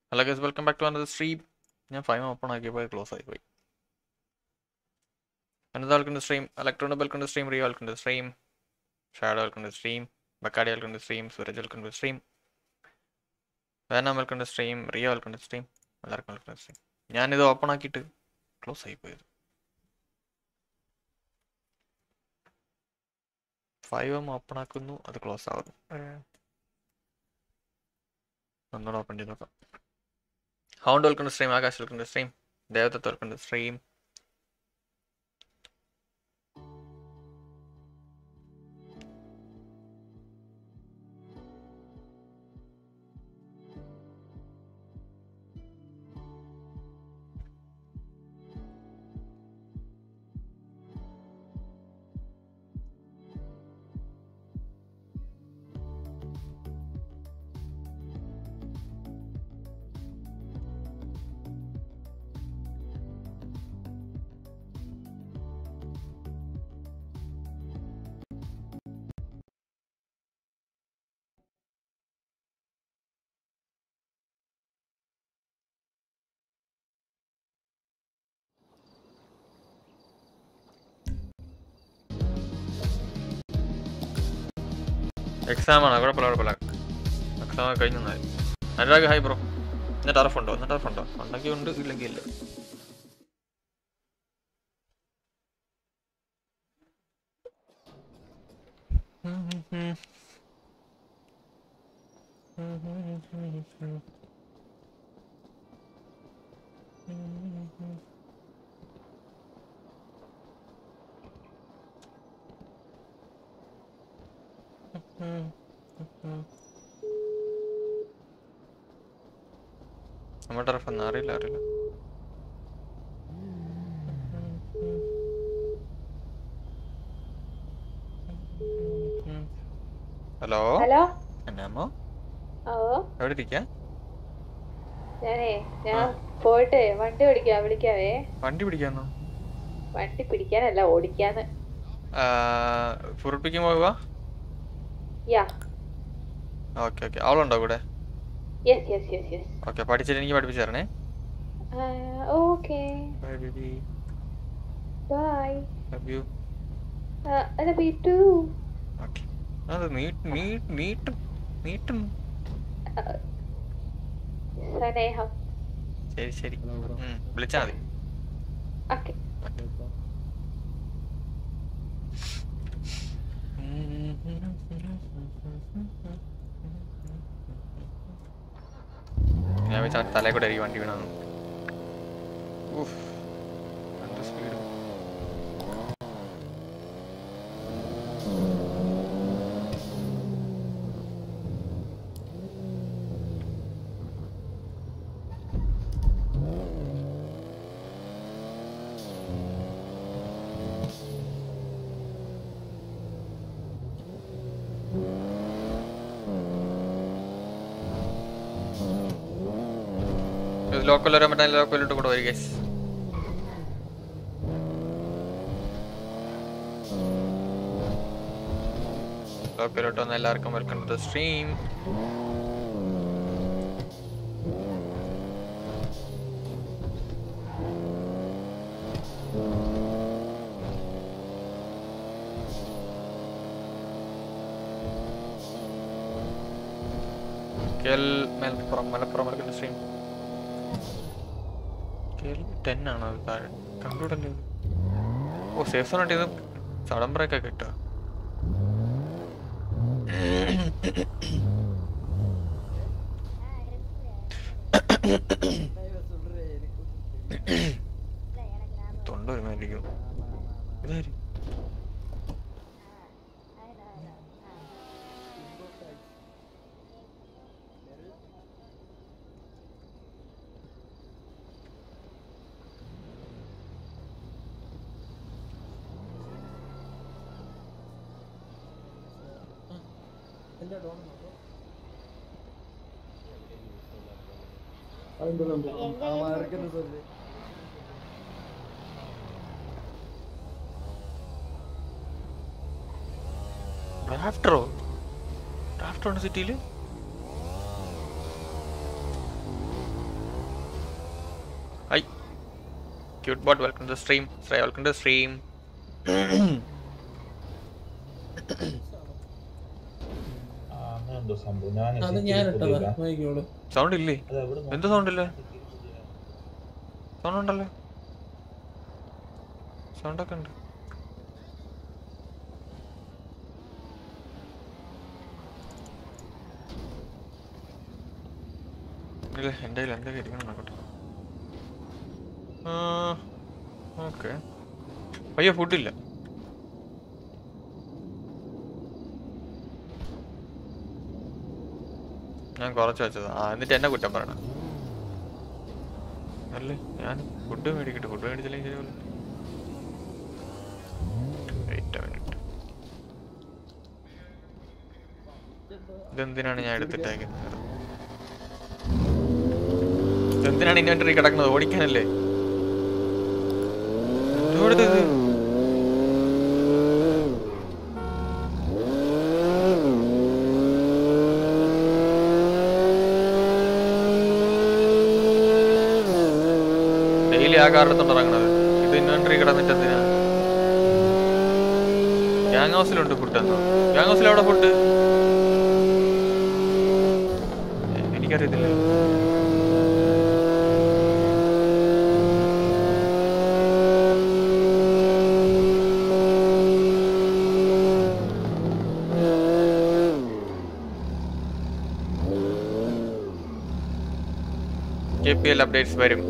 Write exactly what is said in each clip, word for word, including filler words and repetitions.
Hello guys, welcome back to another stream. ഞാൻ five open ആക്കിയപ്പോൾ close ആയി പോയി. Anantha welcome to stream, electron welcome to stream, Rio welcome to stream, shadow welcome to stream, ബക്കാടി welcome to stream, Suraj welcome to stream, വേനാം welcome to stream, Rio welcome to stream, എല്ലാവർക്കും welcome to stream. ഞാനിത് open ആക്കിയിട്ട് close ആയി പോയത്. Five M open ആക്കുന്നു, അത് close ആവുന്നു. ഒന്നുകൂടെ ഓപ്പൺ ചെയ്ത് നോക്കാം. Hound welcome to stream, Akash welcome to stream, Devadath welcome to stream. Exam ആണ്, കുഴപ്പമില്ല കുഴപ്പമില്ല. എക്സാം കഴിഞ്ഞു. Anurag hi bro. എന്നിട്ട് ടർഫുണ്ടോ? എന്നിട്ട് ടർഫുണ്ടോ? ഉണ്ടെങ്കിൽ ഉണ്ട്, ഇല്ലെങ്കിൽ ഇല്ല. നമ്മുടെ ടർഫൊന്നും അറിയില്ല അറിയില്ല ഹലോ ഹലോ എന്നാമോ ഓ എവിടെ ഇരിക്കാ? ഞാനേ ഞാൻ പോയിട്ട് വണ്ടി ഓടിക്കാ, വിളിക്കാവേ. വണ്ടി പിടിക്കാന്നോ? വണ്ടി പിടിക്കാനല്ല, ഓടിക്കാന്ന്. ഫുറിപ്പിക്കാൻ പോവാ? Yeah okay okay. അവളുണ്ടോ കൂടെ? Yes yes yes yes. Okay, പഠിച്ചിട്ട് എനിക്ക് പഠിപ്പിച്ചു തരണേ. Okay bye baby. Bye. Love you. Love you too. Okay. അത് നീട്ട് നീട്ട് നീട്ടും നീട്ടും. സ്നേഹം. ശരി ശരി, വിളിച്ചാ മതി. ഓക്കെ. ഞാൻ വെച്ചാൽ തലേ കൂടെ ആയിരിക്കും വണ്ടി വീണാന്ന്. എന്ത് സ്പീഡ്! ലോക്കൽ വരാൻ പറ്റാൻ ലോക്കലിട്ട് കൂടെ വരിക. ലോക്കലോട്ട് വന്ന എല്ലാവർക്കും welcome to the stream. Malappuram Malappuram welcome to stream. Ten ആണോ അത്? താഴെ കമ്പ്യൂട്ടറിൽ ഓ സേഫ് സോൺ ആയിട്ട് ഇത് സഡൻ ബ്രേക്ക് ഒക്കെ കിട്ടുക. തൊണ്ടൊരുമായിരിക്കും. ഇതായിരിക്കും റാഫ്റ്ററോ? റാഫ്റ്റർ ഉണ്ട് സിറ്റിയിൽ. Hi, cute bot, welcome to the stream. Sorry, welcome to the stream. എന്തോ സംഭവം ഞാൻ അത് ഞാൻ ഇട്ടതാ നോക്കിക്കോളൂ. സൗണ്ട് ഇല്ലേ? എന്ത് സൗണ്ട് ഇല്ലേ? സൗണ്ട് ഉണ്ടല്ലോ. സൗണ്ടൊക്കെ ഉണ്ട്. ഇല്ല, എൻ്റെ കയ്യിൽ എന്തൊക്കെ ഇരിക്കണം നോക്കട്ടെ. ഓക്കെ. അയ്യോ, ഫുഡില്ല. ഞാൻ കുറച്ച് വെച്ചതാ. ആ, എന്നിട്ട് എന്നെ കുറ്റം പറയണം അല്ലേ? ഞാൻ ഫുഡ് മേടിക്കട്ടെ. ഫുഡ് മേടിച്ചില്ലെങ്കിൽ ശരിയല്ല. Wait minute. ഇതെന്തിനാണ് ഞാൻ എടുത്തിട്ടേക്കുന്നത്? എന്തിനാണ് ഇൻവെന്ററി കിടക്കുന്നത്? ഓടിക്കാനല്ലേ? എന്തുകൊണ്ട് ഇത്? ഡെയിലി ആ കാർ എടുത്തോണ്ട് ഇറങ്ങണത്. ഇത് ഇൻവെന്ററി കിടന്നിട്ട് എന്തിനാ? ഗ്യാങ് ഹൗസിലുണ്ട് ഫുഡ് എന്നോ? ഗ്യാങ് ഹൗസിൽ എവിടെ ഫുഡ്? എനിക്കറിയത്തില്ല. കെ പി എൽ അപ്ഡേറ്റ്സ് വരും.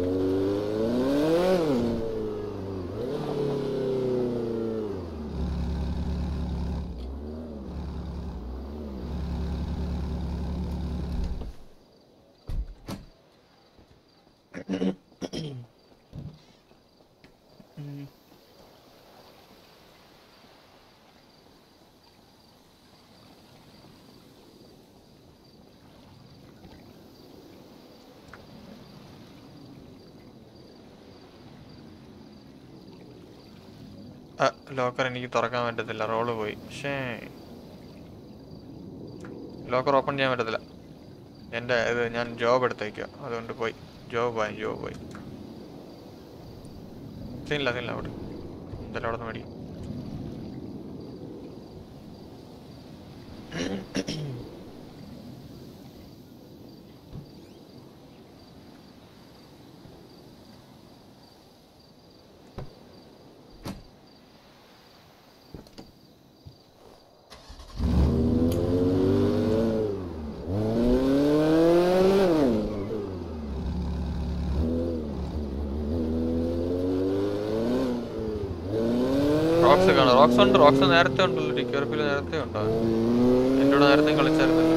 ലോക്കർ എനിക്ക് തുറക്കാൻ പറ്റത്തില്ല. റോള് പോയി. പക്ഷേ ലോക്കർ ഓപ്പൺ ചെയ്യാൻ പറ്റത്തില്ല. എൻ്റെ ഇത് ഞാൻ ജോബ് എടുത്തേക്കുക. അതുകൊണ്ട് പോയി. ജോബ് പോയി ജോബ് പോയി സീനില്ല സീനില്ല. അവിടെ എന്തായാലും അവിടെ നിന്ന് മേടിക്കും. റോക്സ് കാണാം. റോക്സ് ഉണ്ട്. റോക്സ് നേരത്തെ ഉണ്ടല്ലോ. ടി ക്യൂർപ്പിൽ നേരത്തെ ഉണ്ടോ? എൻ്റെ കൂടെ നേരത്തെ കളിച്ചായിരുന്നല്ലോ.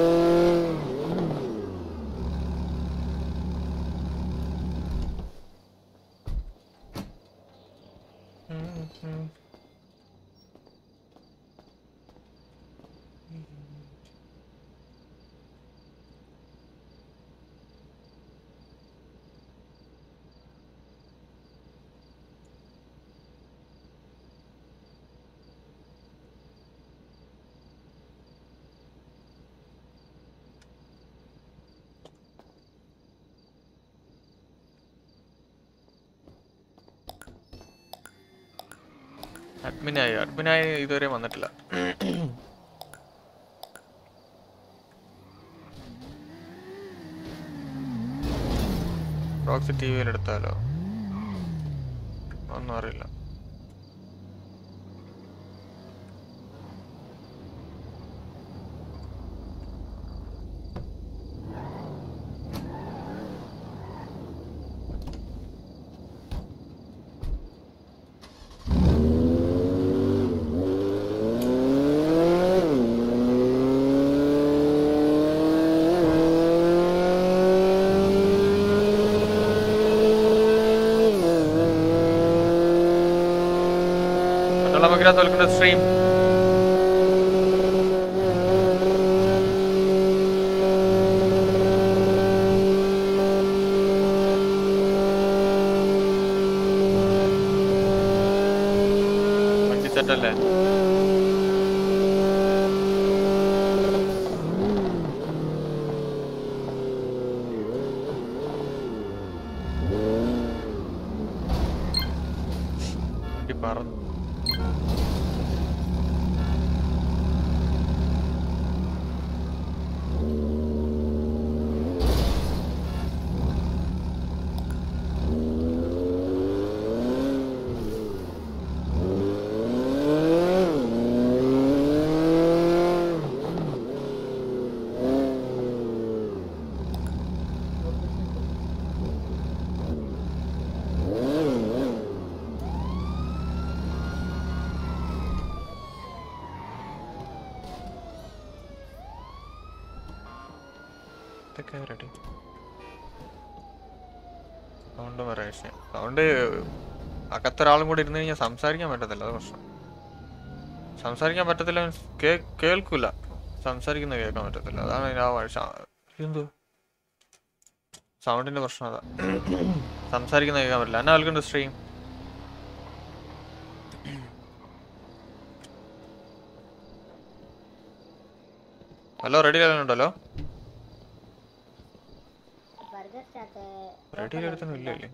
അഡ്മിനായി അഡ്മിനായി ഇതുവരെ വന്നിട്ടില്ല. റോക്സ് ടി വിയിൽ എടുത്താലോ? ഒന്നും അറിയില്ല. Welcome to the stream. വണ്ടി സെറ്റല്ലേ? പറന്നു. സൗണ്ട് പറയാം. സൗണ്ട് അകത്തൊരാളും കൂടെ ഇരുന്ന് കഴിഞ്ഞാൽ സംസാരിക്കാൻ പറ്റത്തില്ല, അത് പ്രശ്നം. സംസാരിക്കാൻ പറ്റത്തില്ല മീൻസ് കേ കേൾക്കൂല സംസാരിക്കുന്നത് കേൾക്കാൻ പറ്റത്തില്ല, അതാണ് അതിൻ്റെ ആ വഴ. എന്തോ സൗണ്ടിന്റെ പ്രശ്നം അതാ. സംസാരിക്കുന്നത് കേൾക്കാൻ പറ്റില്ല. എന്നാ welcome to stream. Hello ready ആയിട്ടുണ്ടല്ലോ. റെഡി എടുത്തൊന്നും ഇല്ലല്ലേ?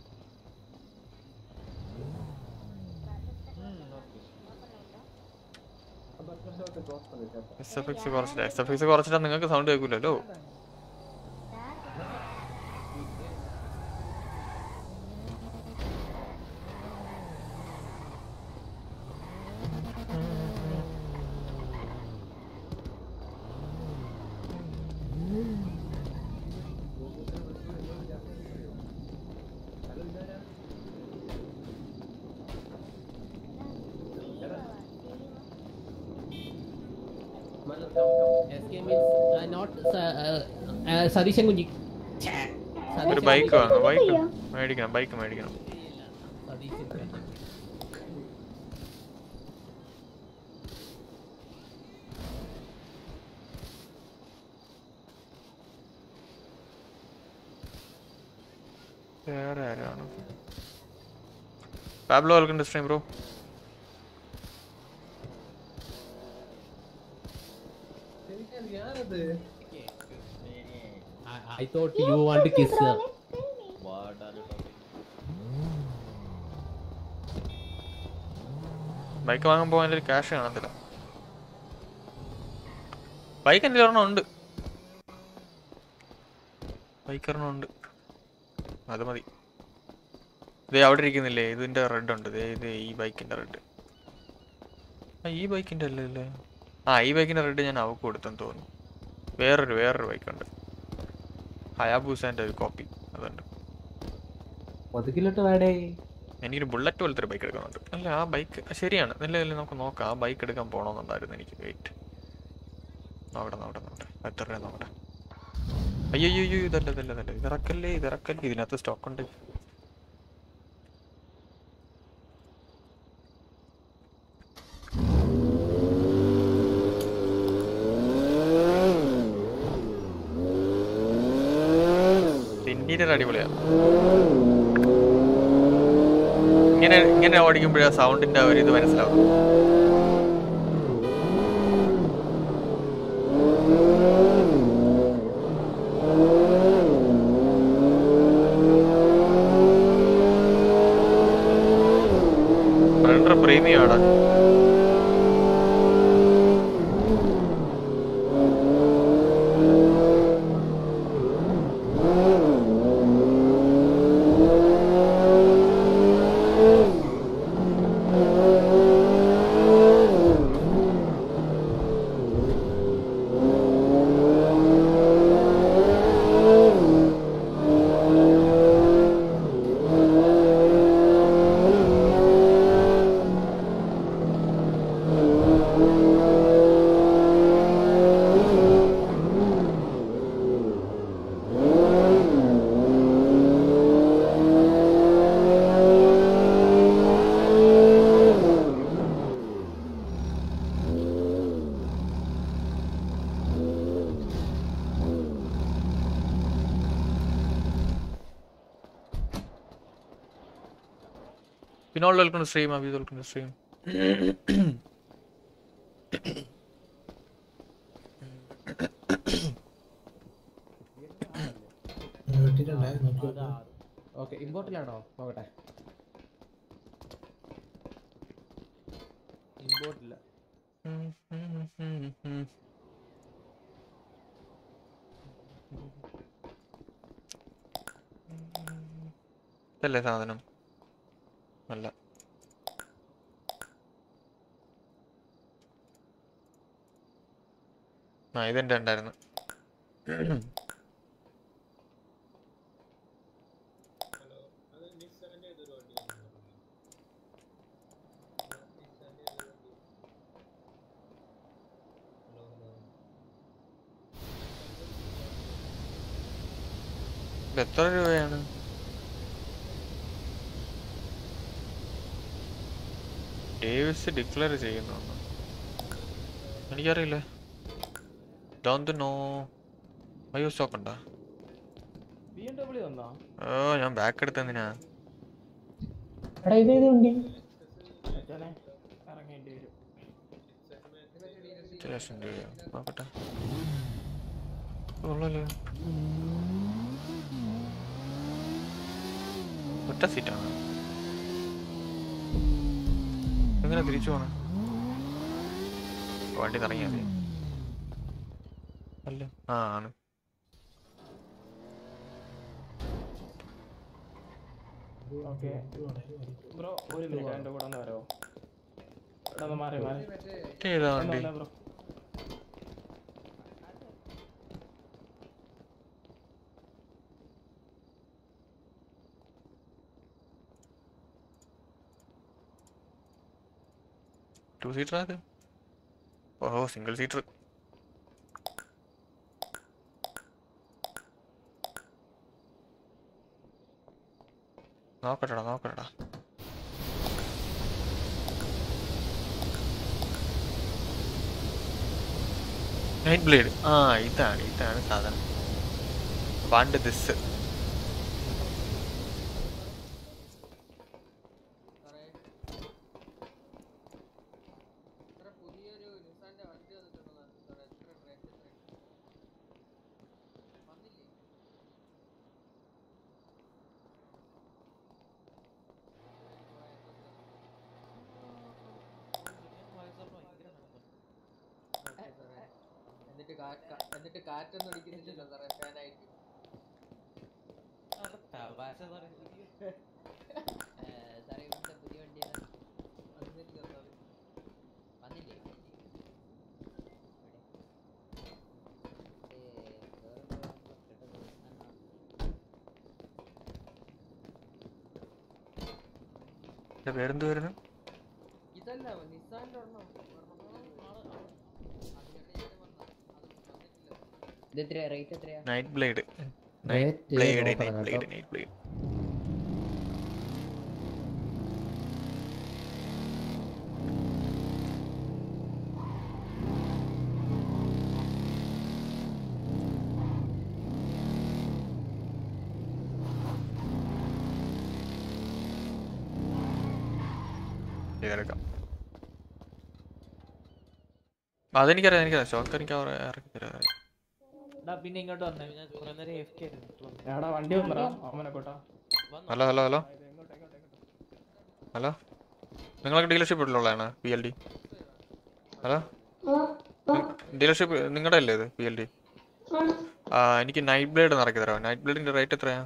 എസ് എഫ് എക്സ് കുറച്ചിട്ട് എസ് എഫ് എക്സ് കുറച്ചിട്ടാ നിങ്ങൾക്ക് സൗണ്ട് കേൾക്കൂലല്ലോ. സതീശൻ കുഞ്ഞി ഒരു ബൈക്ക് വാങ്ങാം. ബൈക്ക് മേടിക്കണം, ബൈക്ക് മേടിക്കണം. വേറെ ആരാണ്? Pablo welcome to stream bro. I thought you want to kiss her. What are you talking? Bike വാങ്ങാൻ പോകാൻ ഒരു ക്യാഷ് കാണത്തില്ല. ബൈക്ക് എൻ്റെ ഒരെണ്ണം ഉണ്ട്, ബൈക്ക് ഒരെണ്ണം ഉണ്ട്, അത് മതി. ഇതേ അവിടെ ഇരിക്കുന്നില്ലേ, ഇതിൻ്റെ റെഡ് ഉണ്ട്. ഇതേ ഇത് ഈ ബൈക്കിൻ്റെ റെഡ്. ആ ഈ ബൈക്കിൻ്റെ അല്ലേ അല്ലേ ആ ഈ ബൈക്കിൻ്റെ റെഡ് ഞാൻ അവക്ക് കൊടുത്തെന്ന് തോന്നുന്നു. വേറൊരു വേറൊരു ബൈക്കുണ്ട്, ഹയാബൂസേൻ്റെ ഒരു കോപ്പി, അതുണ്ട്. എനിക്കൊരു ബുള്ളറ്റ് പോലത്തെ ഒരു ബൈക്ക് എടുക്കുന്നുണ്ട്. അല്ല ആ ബൈക്ക് ശരിയാണ്, നല്ല നല്ല നമുക്ക് നോക്കാം. ആ ബൈക്ക് എടുക്കാൻ പോകണമെന്നുണ്ടായിരുന്നു എനിക്ക്. വെയിറ്റ് നോക്കട്ടെ നോക്കട്ടെ നോക്കട്ടെ എത്ര രൂപ നോക്കട്ടെ. അയ്യോ അയ്യോ ഇതല്ല ഇതല്ല ഇതല്ല ഇതിറക്കല്ലേ ഇതിറക്കല്ലേ ഇതിനകത്ത് സ്റ്റോക്ക് ഉണ്ട്. ഇന്റീരിയർ അടിപൊളിയാണ്. ഇങ്ങനെ ഇങ്ങനെ ഓടിക്കുമ്പോഴാ സൗണ്ടിന്റെ ഒരു ഇത് മനസ്സിലാവും. പ്രീമിയം ആണ്. Pinol welcome to stream, Abhi welcome to stream. Okay ഇമ്പോർട്ടിലാണോ നോക്കട്ടെ. ബോട്ടില്ല. ഇതല്ലേ സാധനം? അല്ല. ആ ഇതെന്റെ ഉണ്ടായിരുന്നു. ഇത് എത്ര രൂപയാണ്? ഡേവിസ് ഡിക്ലെയർ ചെയ്യുന്നുണ്ടോ? എനിക്കറിയില്ല. Don't know. അയ്യോ സ്റ്റോക്ക് ഉണ്ടോ? ബി എം ഡബ്ല്യൂ വന്നോ? ഓ ഞാൻ ബാക്ക് എടുത്തെന്തിനാ? അച്ഛനെ ഇറങ്ങേണ്ടി വരും. അഞ്ച് ലക്ഷം രൂപയോ? നോക്കട്ടെ. ഉള്ളല്ലോ. ഒറ്റ സീറ്റാണ്. എങ്ങനെ തിരിച്ചു പോണേ? വണ്ടി ഇറങ്ങിയാൽ മതി. അല്ല ആ ആണ്. ഓക്കെ ബ്രോ ഒരു മിനിറ്റ് എൻ്റെ കൂടെ ഒന്ന് വരാമോ? ഇവിടെ ഒന്ന് മാറി മാറി ഏതാ വണ്ടി? ബ്രോ ടു സീറ്റർ അത്? ഓഹോ സിംഗിൾ സീറ്റർ. നോക്കട്ടെടാ നോക്കട്ടെടാ. Night blade. ആ ഇതാണ് ഇതാണ് സാധനം. Want this. എന്നിട്ട് കാറ്റൊന്നും അടിക്കുന്നില്ലല്ലോ സാറേ ഫാനായിട്ട്. സാറേ ഇവിടുത്തെ പുതിയ വണ്ടിയാണ് വന്നില്ല സാറേ. വന്നില്ലേ? പേരെന്ത് വരുന്നു? ഇതല്ല നിസാന്റെ ഒരെണ്ണം. Night blade. Night blade night blade night blade. ഇതെടുക്കാം. അതെനിക്കറിയാം എനിക്കറിയാം. സ്റ്റോക്ക് എനിക്ക് ഇറക്കി തരാം. പിന്നെ ഇങ്ങോട്ട് വന്നേ. ഞാൻ കുറെ നേരം എഫ്കെ ആയിരുന്നു. എടാ വണ്ടി വന്നടാ ഓമനക്കോട്ടാ. ഹലോ ഹലോ ഹലോ ഹലോ നിങ്ങളൊക്കെ ഡീലർഷിപ്പ് ഉള്ളതാണ് P L D? Hello dealership നിങ്ങളുടെ അല്ലേ ഇത് പി എൽ ഡി? ആ എനിക്ക് നൈറ്റ് ബ്ലേഡ് ഒന്ന് ഇറക്കി തരാമോ? നൈറ്റ് ബ്ലേഡിന്റെ റേറ്റ് എത്രയാ?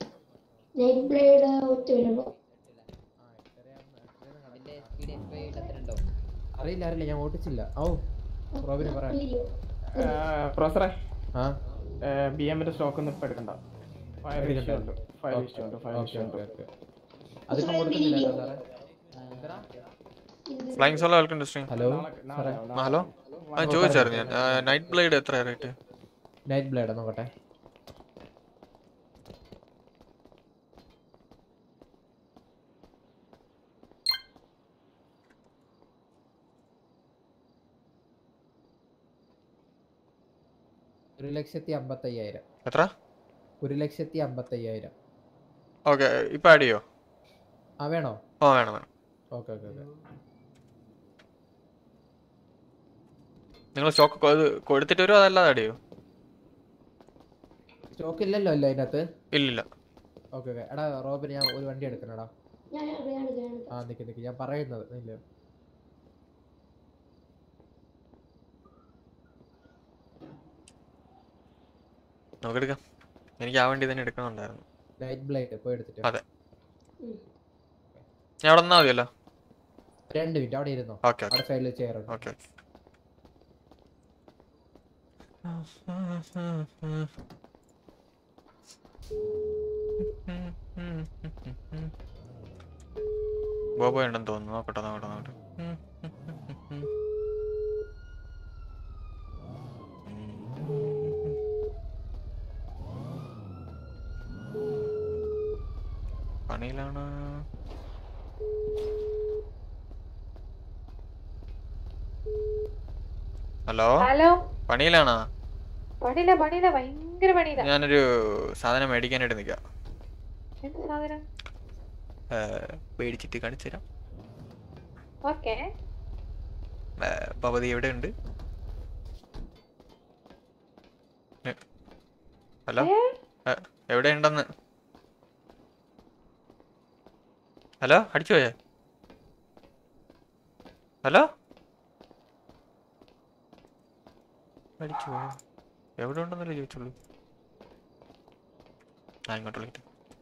അറിയില്ല അറിയില്ല ഞാൻ ഓടിച്ചില്ല. ഓ റോബിന് പറയാം. പ്രൊഫസറെ ബി എമ്മിന്റെ സ്റ്റോക്ക് ഒന്നും ഇപ്പൊ എടുക്കണ്ട. Flying solo welcome to stream. Hello hello ആ ചോദിച്ചായിരുന്നു ഞാൻ. നൈറ്റ് ബ്ലേഡ് എത്ര റേറ്റ്? നൈറ്റ് ബ്ലേഡ് നോക്കട്ടെ. ഒരു ലക്ഷത്തി അമ്പത്തി അയ്യായിരം. എത്ര? ഒരു ലക്ഷത്തി അമ്പത്തി അയ്യായിരം. ഓക്കെ ഇപ്പൊ ആഡ് ചെയ്യോ? ആ വേണോ? ഓ വേണം വേണം. Okay okay okay. നിങ്ങൾ സ്റ്റോക്ക് കൊടുത്തിട്ട് വരുമോ അതല്ലാതെ ആഡ് ചെയ്യോ? സ്റ്റോക്ക് ഇല്ലല്ലോ അല്ലേ അതിനകത്ത്? ഇല്ലില്ല. Okay okay. എടാ റോബിന് ഞാൻ ഒരു വണ്ടി എടുക്കണടാ. ആ നിക്ക് നിക്ക് ഞാൻ പറയുന്നത് ഇല്ല. നമുക്കെടുക്കാം. എനിക്ക് ആ വണ്ടി തന്നെ എടുക്കണമുണ്ടായിരുന്നു. ലൈറ്റ് ബ്ലൈറ്റ് പോയി എടുത്തിട്ട്. അതെ, ഞാൻ അവിടെ നിന്നാ മതിയല്ലോ. രണ്ട് മിനിറ്റ് അവിടെ ഇരുന്നോ. ഓക്കെ അവിടെ സൈഡിൽ ചെയർ. ഓക്കെ. ബോബോ ഉണ്ടെന്ന് തോന്നുന്നു. നോക്കട്ടെ നോക്കട്ടെ നോക്കട്ടെ. പണിയിലാണ്. ഹലോ ഹലോ, പണിയിലാണോ? പണിയില്ല പണിയില്ല ഭയങ്കര പണിയില്ല. ഞാനൊരു സാധനം മേടിക്കാനായിട്ട് നിൽക്കാം. എന്ത് സാധനം? മേടിച്ചിട്ട് കാണിച്ചു തരാം. ഓക്കെ. ഭവതി എവിടെ ഉണ്ട്? ഹലോ, എവിടെ ഉണ്ടെന്ന്? ഹലോ, അടിച്ചു പോയേ? ഹലോ, അടിച്ചു പോയോ? എവിടെ ഉണ്ടെന്നല്ലേ ചോദിച്ചുള്ളൂ. ആ ഇങ്ങോട്ട് വിളിക്കട്ടെ.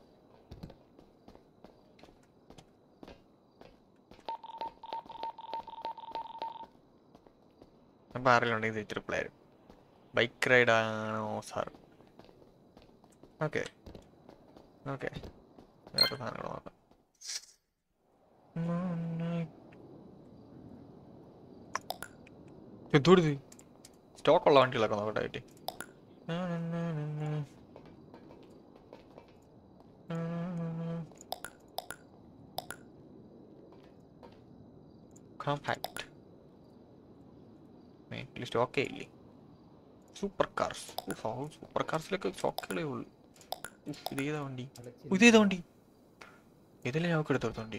അപ്പം ആരെങ്കിലുണ്ടെങ്കിൽ തിരിച്ച് റിപ്ലൈ ആയിരുന്നു. ബൈക്ക് റൈഡാണോ സാർ? ഓക്കെ ഓക്കെ, വേറെ സാധനങ്ങൾ നോക്കാം. എന്തോടുത് സ്റ്റോക്കുള്ള വണ്ടികളൊക്കെ നോക്കട്ടെ ആയിട്ട്. കോമ്പാക്ട് സ്റ്റോക്കേ ഇല്ലേ? Super cars. സൂപ്പർ കാർസിലൊക്കെ സ്റ്റോക്കുകളേ ഉള്ളൂ. ഇതേതാ വണ്ടി? ഇതേതാ വണ്ടി? ഇതല്ലേ ഞങ്ങൾക്ക് എടുത്തോടുത്ത വണ്ടി?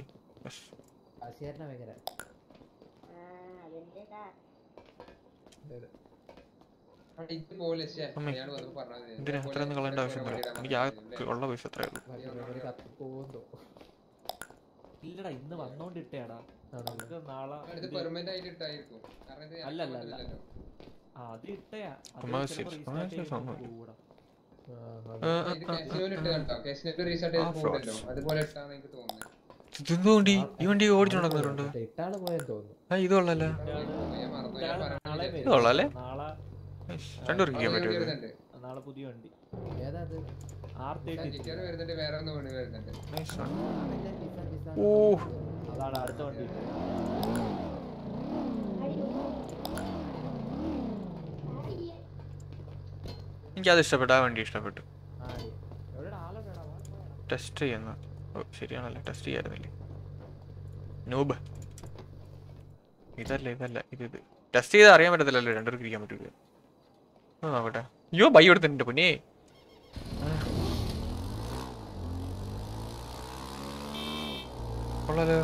എന്തിനാ അത്രയൊന്നും കളയേണ്ട ആവശ്യമൊന്നുമില്ല. എനിക്ക് ആ ഉള്ള പൈസ അത്രയേ ഉള്ളൂ. ഇല്ലടാ, ഇന്ന് വന്നോണ്ടിട്ടാടാ. നാളെ അല്ലല്ല അത് ഇട്ടയാ. ഇതെന്തോ വണ്ടി? ഈ വണ്ടി ഓടിച്ചു നടക്കുന്നുണ്ട്. ആ ഇത് കൊള്ളാല്ലേ? ഇത് കൊള്ളാല്ലേ? രണ്ടു പേർക്ക് പറ്റും. നാളെ പുതിയ വണ്ടി. ഓ അതാണ് അടുത്ത വണ്ടി. എനിക്കത് ഇഷ്ടപ്പെട്ടു. ആ വണ്ടി ഇഷ്ടപ്പെട്ടു. ടെസ്റ്റ് ചെയ്യുന്ന ഓ ശരിയാണല്ലേ, ടെസ്റ്റ് ചെയ്യാറുന്നില്ലേ? നൂബ് ഇതല്ല ഇതല്ല ഇത് ഇത് ടെസ്റ്റ് ചെയ്ത് അറിയാൻ പറ്റത്തില്ലല്ലോ. രണ്ടുപേർക്ക് ഇരിക്കാൻ പറ്റൂല. ആ നോക്കട്ടെ. അയ്യോ ബൈ എടുത്തിട്ടുണ്ട് പൊന്നേ. കൊള്ളാലോ.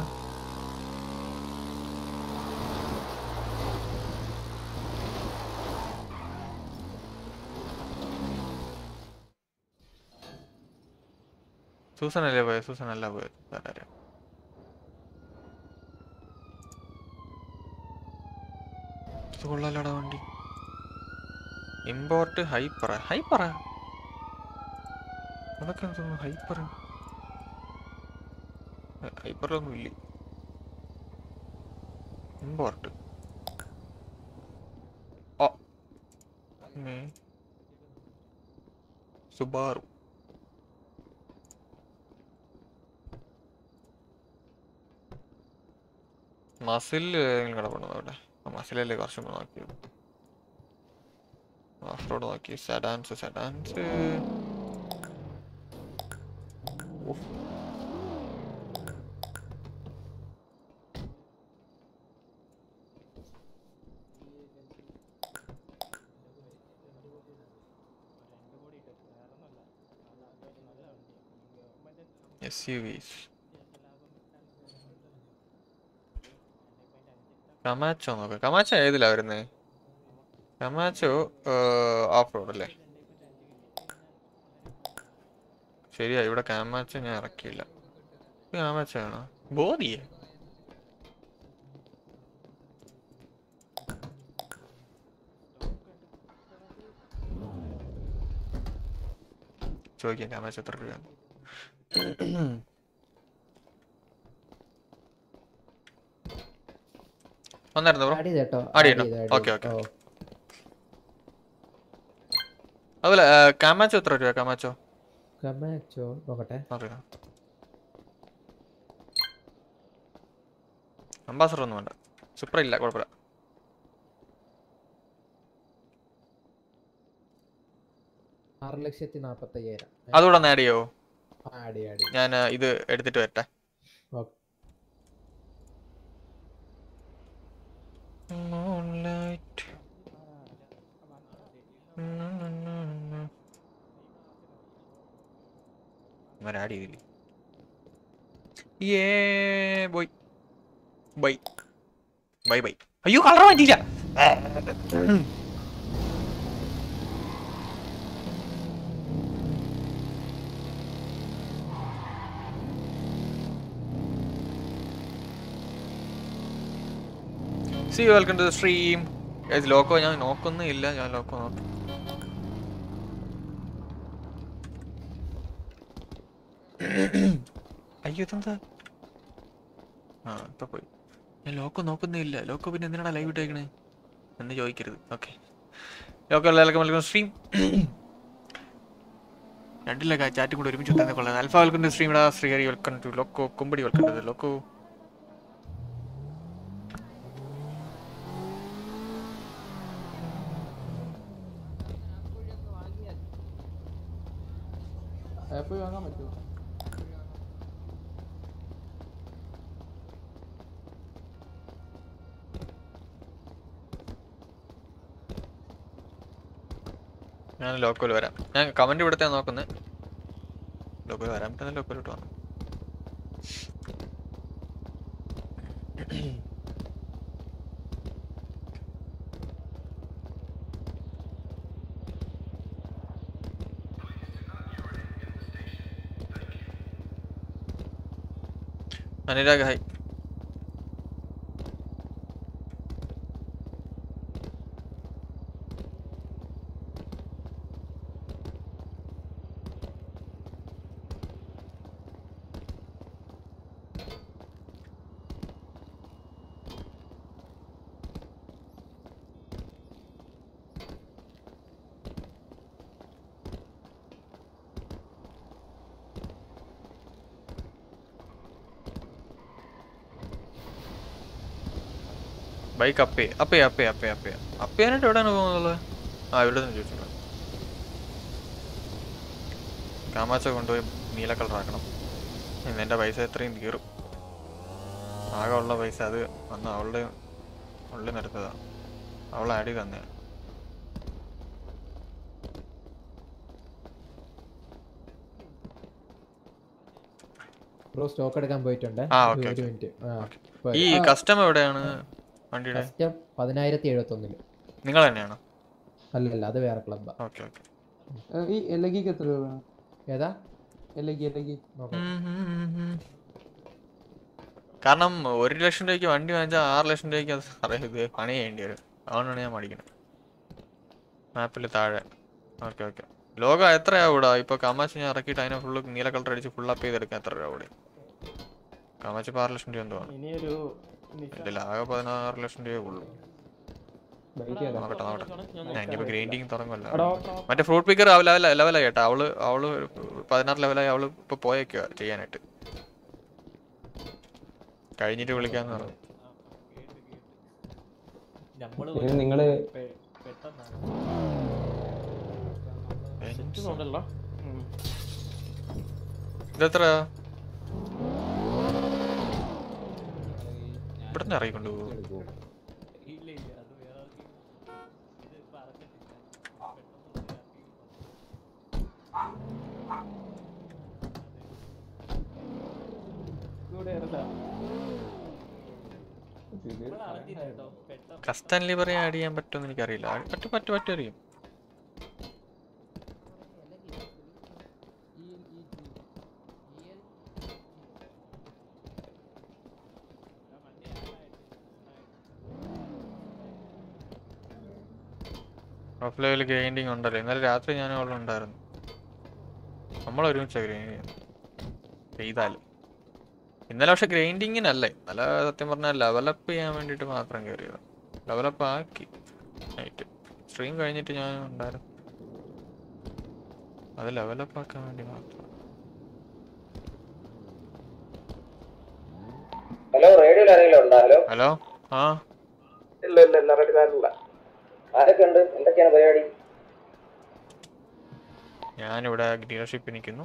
സൂസൻ അല്ലേ പോയത്? സൂസൻ അല്ല പോയത്. വേറെ കൊള്ളാലടാ വണ്ടി. ഇമ്പോർട്ട് ഹൈപ്പറ. ഹൈപ്പറ അതൊക്കെ തോന്നുന്നു. ഹൈപ്പർ ഹൈപ്പറൊന്നും ഇല്ല. ഇമ്പോർട്ട് ഓ സുബാറു. മസിൽ കിടപ്പുണ്ടോ അവിടെ? മസിലല്ലേ കുറച്ചും നോക്കിയത്. ഓഫ് റോഡ് നോക്കി. Sedans sedans S U Vs. Kamacho നോക്കാം. കമാച്ചോ ഏതിലാ വരുന്നേ? കമാച്ചോ ഓഫ് റോഡ് അല്ലേ? ശരിയാ, ഇവിടെ കാമാച്ചോ ഞാൻ ഇറക്കിയില്ല. കാമാച്ചോ ആണോ? ബോധിയേ ചോദിക്കാം കാമാച്ച് എത്ര രൂപയാണ്. വന്നായിരുന്നു ബ്രോ? ആഡ് ചെയ്തേട്ടോ ആഡ് ചെയ്യണം. Okay okay. അതുപോലെ കാമാച്ചോ എത്ര രൂപ? കാമാച്ചോ കമാച്ചോ നോക്കട്ടെ. അംബാസഡർ ഒന്നും വേണ്ട, സൂപ്പർ ഇല്ല, കുഴപ്പമില്ല. ആറ് ലക്ഷത്തി നാപ്പത്തി അയ്യായിരം. അതുകൂടെ ഒന്ന് ആഡ് ചെയ്യോ? ആഡ് ചെയ്യാം, ആഡ് ചെയ്യാം. ഞാൻ ഇത് എടുത്തിട്ട് വരട്ടെ. ഓക്കെ. ആഡ് ചെയ്തില്ലേ? ഏ ബോയ് ബൈ ബൈ ബൈ. അയ്യോ കളർ മാറ്റിയില്ല. സി welcome to the stream. Loco ഞാൻ നോക്കുന്നില്ല, ഞാൻ ലോക്കോ നോക്കും. അയ്യോ ഇതെന്താ? ആ ഇപ്പൊ പോയി. ഞാൻ ലോക്കോ നോക്കുന്നില്ല. ലോക്കോ പിന്നെ എന്തിനാണ് ലൈവ് ഇട്ടേക്കണേ എന്ന് ചോദിക്കരുത്. Okay, Loco welcome welcome stream. രണ്ടില്ല ചാറ്റും കൂടെ ഒരുമിച്ച് ഇട്ടാൽ കൊള്ളാം. Alpha welcome to stream. Sreehari welcome to Loco. കുമ്പടി വെൽക്കം ടു ലോക്കോ. ആപ്പ് വാങ്ങാൻ പറ്റുമോ? ഞാൻ ലോക്കോയിൽ വരാം. ഞാൻ കമന്റ് ഇവിടുത്തെ നോക്കുന്നത്. ലോക്കോയിൽ വരാൻ പറ്റുന്ന ലോക്കോയിലോട്ട് വന്നു. അനുരാഗ് ഹായ്. ബൈക്ക് അപ്പേ അപ്പേ അപ്പേ അപ്പേ അപ്പേ അപ്പേനായിട്ട് എവിടെയാണ് പോകുന്നത്? ആ ഇവിടെ നിന്ന് ചോദിച്ചിട്ടുണ്ട്. കാമാച്ച കൊണ്ടുപോയി നീല കളർ ആക്കണം. എൻ്റെ പൈസ എത്രയും തീറും. ആകെ ഉള്ള പൈസ അത് വന്ന് അവളുടെ ഉള്ളിൽ നിന്നെടുത്തതാണ്. അവൾ ആഡ് ചെയ്ത് തന്നെയാണ്. ബ്രോ സ്റ്റോക്ക് എടുക്കാൻ പോയിട്ടുണ്ട്. ആ ഒരു ഓക്കെ. മിനിറ്റ്. ഈ കസ്റ്റമർ എവിടെയാണ് വണ്ടിയുടെ? പതിനായിരത്തി എഴുപത്തി ഒന്നില്. നിങ്ങൾ തന്നെയാണോ? അല്ലല്ല, അത് വേറെ ക്ലബ്ബാ. Okay okay. ഈ എലഗിക്ക് എത്ര രൂപ? ഏതാ എലഗി? എലഗി കാരണം ഒരു ലക്ഷം രൂപയ്ക്ക് വണ്ടി വാങ്ങിച്ചാൽ ആറ് ലക്ഷം രൂപയ്ക്ക് അത് അറിയാം ഇത് പണി ചെയ്യേണ്ടി വരും. അതുകൊണ്ടാണ് ഞാൻ പഠിക്കുന്നത്. മാപ്പിൽ താഴെ. Okay okay. ലോഗോ എത്രയാവൂടാ? ഇപ്പോൾ കാമാച്ച് ഞാൻ ഇറക്കിയിട്ട് അതിനെ ഫുള്ള് നീല കളർ അടിച്ച് ഫുൾ അപ്പ് ചെയ്തെടുക്കാൻ എത്ര രൂപ കൂടി? കാമാച്ച് ഇപ്പോൾ ആറ് ലക്ഷം രൂപ എന്തോ ആണ്. എൻ്റെ ആകെ പതിനാറ് ലക്ഷം രൂപയേ ഉള്ളൂ. നോക്കട്ടെ നോക്കട്ടെ. ഞാൻ ഇനിയിപ്പോൾ ഗ്രൈൻഡിങ് തുടങ്ങുമല്ലോ. മറ്റേ ഫ്രൂട്ട് പിക്കർ ലെവല ലെവലായി കേട്ടോ. അവള് അവള് പതിനാറ് ലെവലായി. അവള് ഇപ്പോൾ പോയേക്കുക ചെയ്യാനായിട്ട്. കഴിഞ്ഞിട്ട് വിളിക്കാന്ന് പറഞ്ഞു. നിങ്ങള് ഇതെത്ര ഇവിടുന്ന് ഇറങ്ങിക്കൊണ്ടു പോകും? കസ്റ്റം ലിവറി ആഡ് ചെയ്യാൻ പറ്റുമെന്ന് എനിക്കറിയില്ല. പറ്റും പറ്റും പറ്റും അറിയും. ഓഫ് ലെവൽ ഗ്രൈൻഡിങ് ഉണ്ടല്ലോ. ഇന്നലെ രാത്രി ഞാൻ അവിടെ ഉണ്ടായിരുന്നു. നമ്മൾ ഒരുമിച്ച് ഗ്രൈൻഡ് ചെയ്താലും ഇന്നലെ പക്ഷെ ഗ്രൈൻഡിങ്ങിനല്ലേ ഇന്നലെ സത്യം പറഞ്ഞാൽ ലെവലപ്പ് ചെയ്യാൻ വേണ്ടിയിട്ട് മാത്രം കയറിയത്. ഡെവലപ്പ് ആക്കി നൈറ്റ് സ്ട്രീം കഴിഞ്ഞിട്ട് ഞാൻ ഉണ്ടായിരുന്നു. അത് ലെവലപ്പ് ആക്കാൻ വേണ്ടി മാത്രം. ഹലോ റേഡിയോയിൽ ആരെങ്കിലും ഉണ്ടോ? ഹലോ ഹലോ ആ ഇല്ല ഇല്ല ഇല്ല റെഡിക്കാരില്ല. ആരൊക്കെ ഉണ്ട്? എന്തൊക്കെയാണ് പരിപാടി? ഞാനിവിടെ ഡീലർഷിപ്പ് നിൽക്കുന്നു.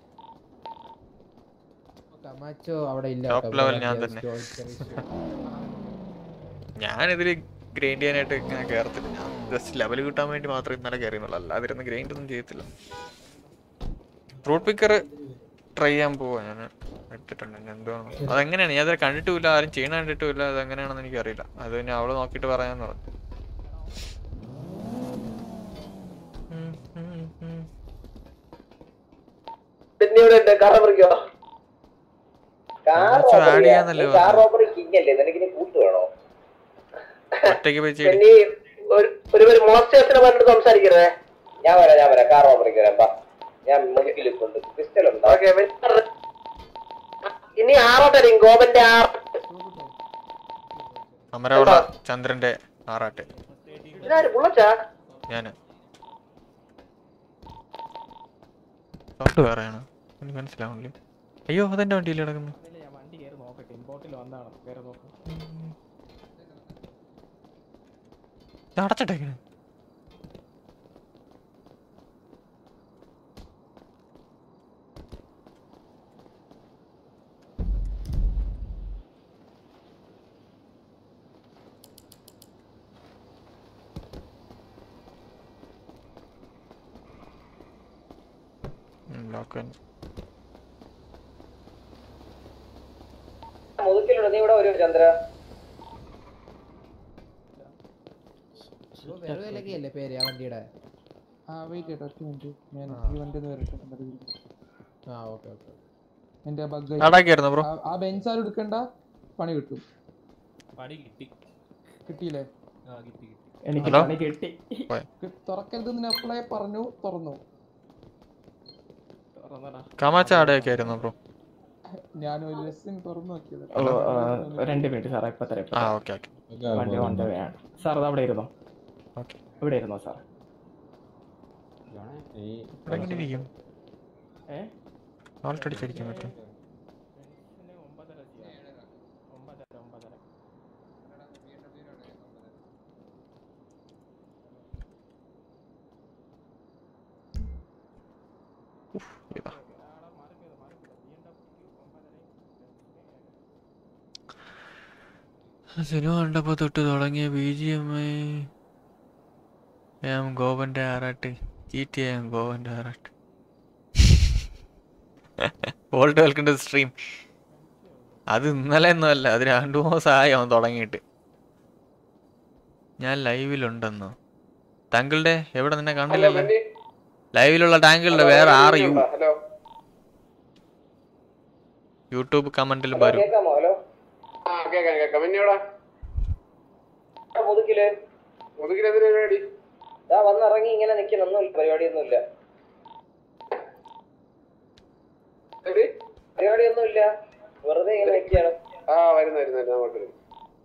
അവിടെ ഇല്ല. ടോപ്പ് ലെവൽ ഞാൻ തന്നെ. ഞാനിതിൽ ഗ്രൈൻഡ് ചെയ്യാനായിട്ട് ഇങ്ങനെ കയറത്തില്ല. ഞാൻ ജസ്റ്റ് ലെവൽ കിട്ടാൻ വേണ്ടി മാത്രം ഇന്നലെ കയറിയുന്നുള്ളൂ. അല്ലാതെ ഇരുന്ന് ഗ്രൈൻഡ് ഒന്നും ചെയ്യത്തില്ല. ഫ്രൂട്ട് പിക്കർ ട്രൈ ചെയ്യാൻ പോവാ ഞാൻ എടുത്തിട്ടുണ്ട്. എന്തുവാണ് അതെങ്ങനെയാണ് ഞാൻ അത് കണ്ടിട്ടുമില്ല, ആരും ചെയ്യണ കണ്ടിട്ടുമില്ല. അതെങ്ങനെയാണെന്ന് എനിക്കറിയില്ല. അത് പിന്നെ അവള് നോക്കിയിട്ട് പറയാന്ന് പറഞ്ഞു. ഒറ്റയ്ക്ക് പോയി സംസാരിക്കരുതേ. ഞാൻ വരാം ഞാൻ വരാം കാർ ഓപ്പറേക്ക് വരാം. ഞാൻ മുതുക്കിലിട്ടുണ്ട് പിസ്റ്റലുണ്ട്. ഇനി ആറാട്ടരിക്കും ഗോപന്റെ ആർ അമരവള ചന്ദ്രന്റെ ആറാട്ട് ഞാന് സൗണ്ട് വേറെയാണ് എനിക്ക് മനസ്സിലാവുന്നില്ല. അയ്യോ അതെന്റെ വണ്ടിയിൽ കിടക്കുന്നു. വണ്ടി കയറി നോക്കട്ടെ. ഇമ്പോർട്ടിൽ വന്നാണ് കയറി നോക്കാം. അടച്ചിട്ടേക്കണേ. മുതുക്കിലുണ്ട്. നീ ഇവിടെ ഒരു ചന്ദ്ര വെറുതെ പേര് ആ വണ്ടിയുടെ. ആ വെയിറ്റ് ചെയ്യട്ടെ ഒറ്റ മിനിറ്റ്. ഞാൻ ഈ വണ്ടി ഒന്ന് വരട്ടെ. ആ ഓക്കെ ഓക്കെ. എന്റെ ബഗ് ബ്രോ. ആ ബെഞ്ചാരും എടുക്കണ്ട, പണി കിട്ടും. പണി കിട്ടി കിട്ടിയില്ലേ? ആ കിട്ടി കിട്ടി. എനിക്ക് പണി കിട്ടി. തുറക്കരുതെന്ന് അപ്ലൈ പറഞ്ഞു, തുറന്നു. കമാച്ചാടൊക്കെ ആയിരുന്നു ബ്രോ. ഞാൻ ഒരു ലെസൺ തുറന്നു നോക്കിയത്. രണ്ട് മിനിറ്റ് സാറേ ഇപ്പൊ തരാം. ആ ഓക്കെ ഓക്കെ. വണ്ടി കൊണ്ടുപോയാണ് സാർ. അത് അവിടെ ഇരുന്നോ. ഓക്കെ ഇവിടെ ഇരുന്നോ സാർ. ഏ ആൾട്ടടിച്ചിരിക്കാൻ പറ്റും. ഒമ്പതര ഒമ്പതര ഒമ്പതര സിനിമ കണ്ടപ്പോ തൊട്ട് തുടങ്ങിയ B G M I M ഗോവന്റെ ആറാട്ട്. ജി ടി എം ഗോവന്റെ ആറാട്ട്. Volt welcome to stream. അത് ഇന്നലെ ഒന്നുമല്ല, അത് രണ്ടു മൂന്ന് ദിവസമായി അവൻ തുടങ്ങിയിട്ട്. ഞാൻ ലൈവിലുണ്ടെന്നോ? താങ്കളുടെ എവിടെ നിന്നെ കണ്ടില്ലല്ലോ. ലൈവിലുള്ള താങ്കളുടെ വേറെ ആറ് യു യൂട്യൂബ് കമന്റിൽ വരും. വന്നിറങ്ങി ഇങ്ങനെ നിൽക്കുന്നൊന്നുമില്ല. പരിപാടിയൊന്നുമില്ല. പരിപാടിയൊന്നുമില്ല. വെറുതെ ഇങ്ങനെ നിൽക്കുകയാണ്. ആ വരുന്നു വരുന്നു വരുന്നു അങ്ങോട്ട് വരും.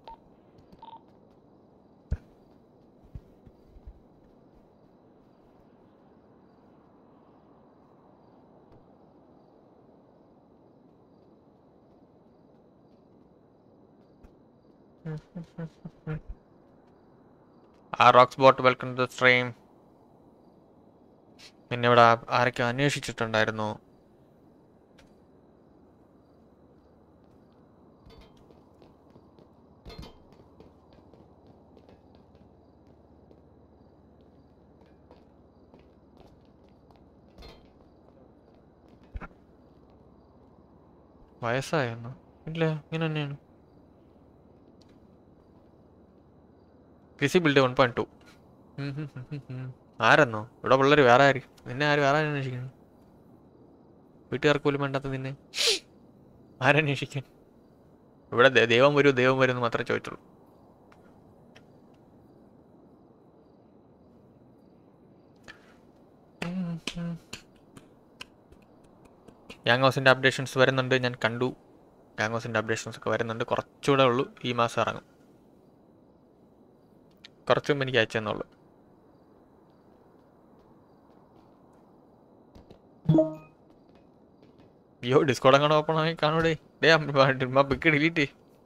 ആ rocks bot welcome to the stream. പിന്നെ ഇവിടെ ആരൊക്കെ അന്വേഷിച്ചിട്ടുണ്ടായിരുന്നു. വയസ്സായിരുന്നു ഇല്ല, ഇങ്ങനെ തന്നെയാണ്. കൃഷി ബിൽഡ് വൺ പോയിന്റ് ടു. ആരെന്നോ ഇവിടെ പിള്ളേർ വേറെ ആര്? നിന്നെ ആര് വേറെ അന്വേഷിക്കണം? വീട്ടുകാർക്ക് പോലും വേണ്ടാത്ത നിന്നെ ആരന്വേഷിക്കാൻ? ഇവിടെ ദൈവം വരൂ ദൈവം വരും എന്ന് മാത്രമേ ചോദിച്ചുള്ളൂ. ഗ്യാങ് ഹൗസിൻ്റെ അപ്ഡേഷൻസ് വരുന്നുണ്ട്, ഞാൻ കണ്ടു. ഗ്യാങ് ഹൗസിൻ്റെ അപ്ഡേഷൻസ് ഒക്കെ വരുന്നുണ്ട്. കുറച്ചുകൂടെ ഉള്ളൂ, ഈ മാസം ഇറങ്ങും. കുറച്ച് മുമ്പ് എനിക്ക് അയച്ചു തന്നുള്ളൂ. അയ്യോ ഡിസ്കോഡ് അങ്ങോട്ട് ഓപ്പൺ ആയി കാണൂടേ. Day pick delete.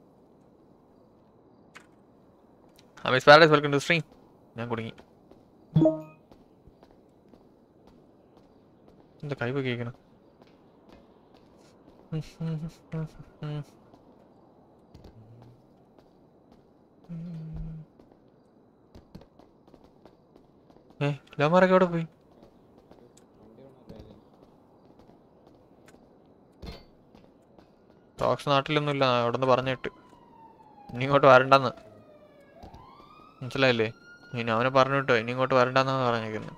Amaze paradise welcome to stream. ഞാൻ കുടുങ്ങി. എന്താ കൈ കേൾക്കണം? ഏ ലമാരൊക്കെ എവിടെ പോയി? ടോക്സ് നാട്ടിലൊന്നുമില്ല, അവിടെ നിന്ന് പറഞ്ഞിട്ട് ഇനി ഇങ്ങോട്ട് വരണ്ടെന്ന്. മനസ്സിലായില്ലേ? ഇനി അവനെ പറഞ്ഞു വിട്ടോ, ഇനി ഇങ്ങോട്ട് വരണ്ടെന്നാണ് പറഞ്ഞേക്കുന്നത്.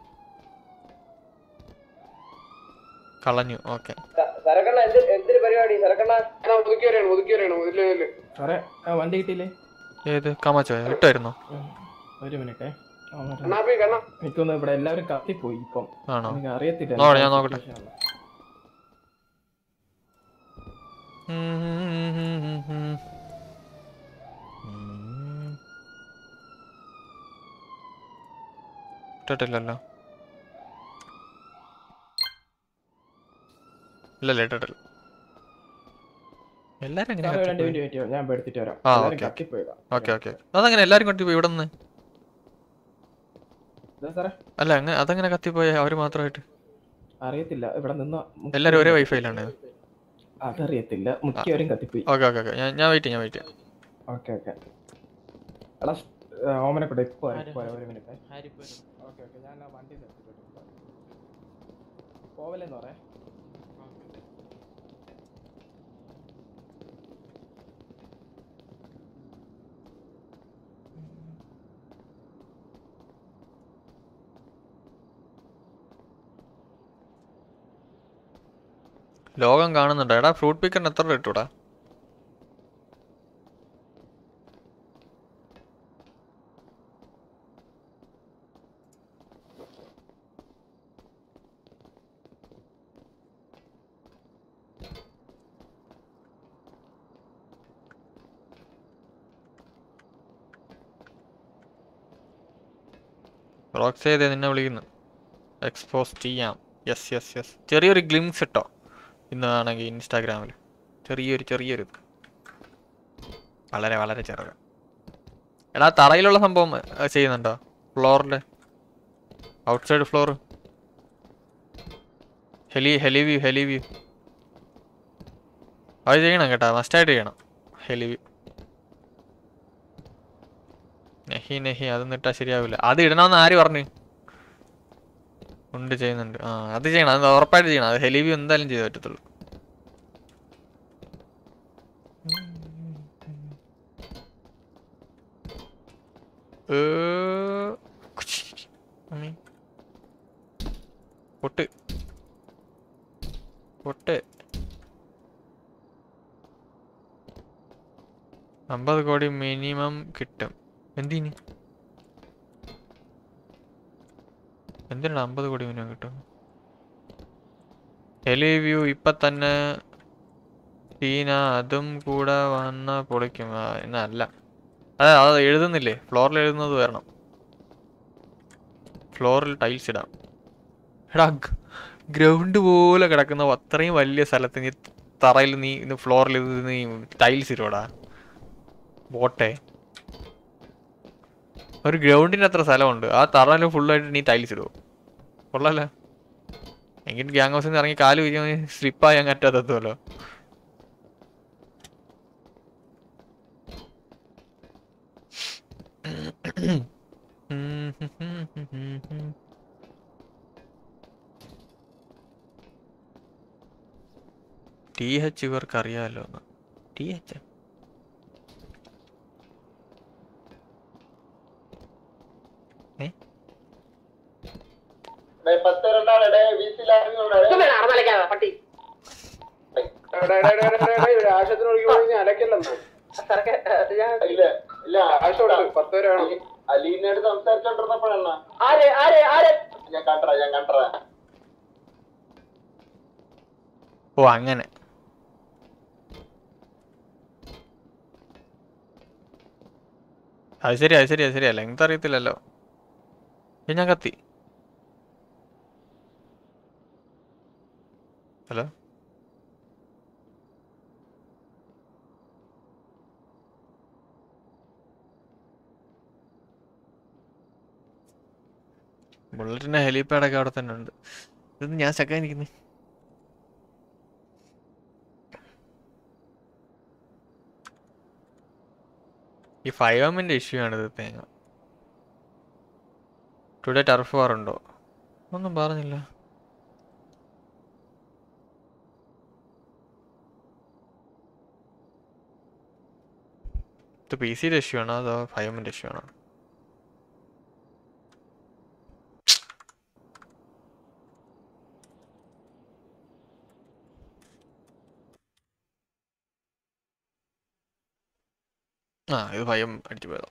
കളഞ്ഞു. ഓക്കെ സരക്കണ്ണ എന്ത് എന്തൊരു പരിപാടി? സരക്കണ്ണ ഒതുക്കി വരെയാണ് ഒതുക്കി വരെയാണ് സാറേ. വണ്ടി കിട്ടിയില്ലേ? ഏത് കാമാച്ചോ ഇട്ടായിരുന്നോ? ഒരു മിനിറ്റ്. എനിക്കൊന്ന് ഇവിടെ എല്ലാവരും കത്തിപ്പോയി ഇപ്പം. ആണോ? അറിയത്തില്ല. ഞാൻ നോക്കട്ടെ. ഇട്ടിട്ടില്ലല്ലോ. ഇല്ലല്ലേ ഇട്ടിട്ടില്ല. എല്ലാരും ഞാൻ എടുത്തിട്ട് വരാം. Okay okay. അതങ്ങനെ എല്ലാരും കത്തിപ്പോയി ഇവിടെ നിന്ന്? അല്ല അങ്ങനെ അതങ്ങനെ കത്തിപ്പോയ അവര് മാത്രമായിട്ട്? അറിയത്തില്ല. ഇവിടെ നിന്ന് എല്ലാരും ഒരേ വൈഫൈയിലാണ്? അതറിയത്തില്ല. മുഖ്യവരും കത്തിപ്പോയി. Okay okay okay. ഞാൻ വെയിറ്റ് ചെയ്യാം, വെയിറ്റ് ചെയ്യാം. Okay okay. എടാ ഓമനെ കൂടെ ഇപ്പൊ ഒരു മിനിറ്റ്. Okay okay. ഞാൻ വണ്ടി പോവല്ലെന്ന് പറയാം. ലോകം കാണുന്നുണ്ടോ? എടാ ഫ്രൂട്ട് പിക്കറിന് എത്ര രൂപ ഇട്ടൂടാ? റോക്സ് ചെയ്തേ നിന്നെ വിളിക്കുന്നു. എക്സ്പോസ് ചെയ്യാം. Yes yes yes. ചെറിയൊരു ഗ്ലിംസ് ഇട്ടോ ഇന്ന് ആണെങ്കിൽ ഇൻസ്റ്റാഗ്രാമിൽ. ചെറിയൊരു ചെറിയൊരു വളരെ വളരെ ചെറുത്. എടാ തറയിലുള്ള സംഭവം ചെയ്യുന്നുണ്ടോ? ഫ്ലോറിൻ്റെ outside floor heli heli view heli view അത് ചെയ്യണം കേട്ടോ, മസ്റ്റായിട്ട് ചെയ്യണം. ഹെലി വ്യൂ നെഹി നെഹി അതൊന്നും ഇട്ടാൽ ശരിയാവില്ല. അത് ഇടണമെന്ന് ആര് പറഞ്ഞു? ഉണ്ട്, ചെയ്യുന്നുണ്ട്. ആ അത് ചെയ്യണം, അത് ഉറപ്പായിട്ട് ചെയ്യണം. അത് ഹെലി വ്യൂ എന്തായാലും ചെയ്ത് പറ്റത്തുള്ളൂ. പൊട്ട് പൊട്ട് അമ്പത് കോടി മിനിമം കിട്ടും. എന്തിന് എന്തിനാണ് അമ്പത് കോടി മിനിമം കിട്ടും? ഹെലി വ്യൂ ഇപ്പൊ തന്നെ സീന അതും കൂടെ വന്ന പൊളിക്കും. എന്നല്ല, അതെ അത് എഴുതുന്നില്ലേ? ഫ്ലോറിൽ എഴുതുന്നത് വരണം. ഫ്ലോറിൽ ടൈൽസ് ഇടാം. എടാ ഗ്രൗണ്ട് പോലെ കിടക്കുന്ന അത്രയും വലിയ സ്ഥലത്ത് നീ തറയിൽ നീ ഫ്ലോറിൽ നീ ടൈൽസ് ഇടോടാ ബോട്ടെ. ഒരു ഗ്രൗണ്ടിന് അത്ര സ്ഥലമുണ്ട്, ആ തറയിൽ ഫുള്ളായിട്ട് നീ ടൈൽസ് ഇടുവോ? കൊള്ളാലോ. എങ്കിൽ ഗ്യാങ് ഹൗസിൽ നിന്ന് ഇറങ്ങി കാല് വിരിക്കാൻ സ്ലിപ്പായി അങ്ങ് അറ്റാത്തല്ലോ. ടി എച്ച് ഇവർക്ക് അറിയാമല്ലോ. ടി എച്ച് അലീനോട് സംസാരിച്ചോണ്ടിരുന്നപ്പോഴാണ് ഞാൻ കണ്ടറ ഞാൻ കണ്ടറ ഓ അങ്ങനെ. അത് ശരി അത് ശരി അത് ശരിയാ. ലെങ്ത് അറിയത്തില്ലല്ലോ. ഞാൻ കത്തി. ഹലോ ബുള്ളറ്റിന്റെ ഹെലിപാഡൊക്കെ അവിടെ തന്നെ ഉണ്ട്. ഇതൊന്നും ഞാൻ ചക്കാൻ ഇരിക്കുന്നത്. ഈ ഫൈവ് എമ്മിന്റെ ഇഷ്യൂ ആണിത്. തേങ്ങ ടുഡേ ടർഫ് വാർ ഉണ്ടോ? ഒന്നും പറഞ്ഞില്ല. ഇത് പി സിയുടെ ഇഷ്യൂ ആണോ അതോ ഫൈവ് എമ്മിന്റെ ഇഷ്യൂ ആണോ? ആ ഇത് ഫൈവ് എം അടിച്ചു പോയതോ?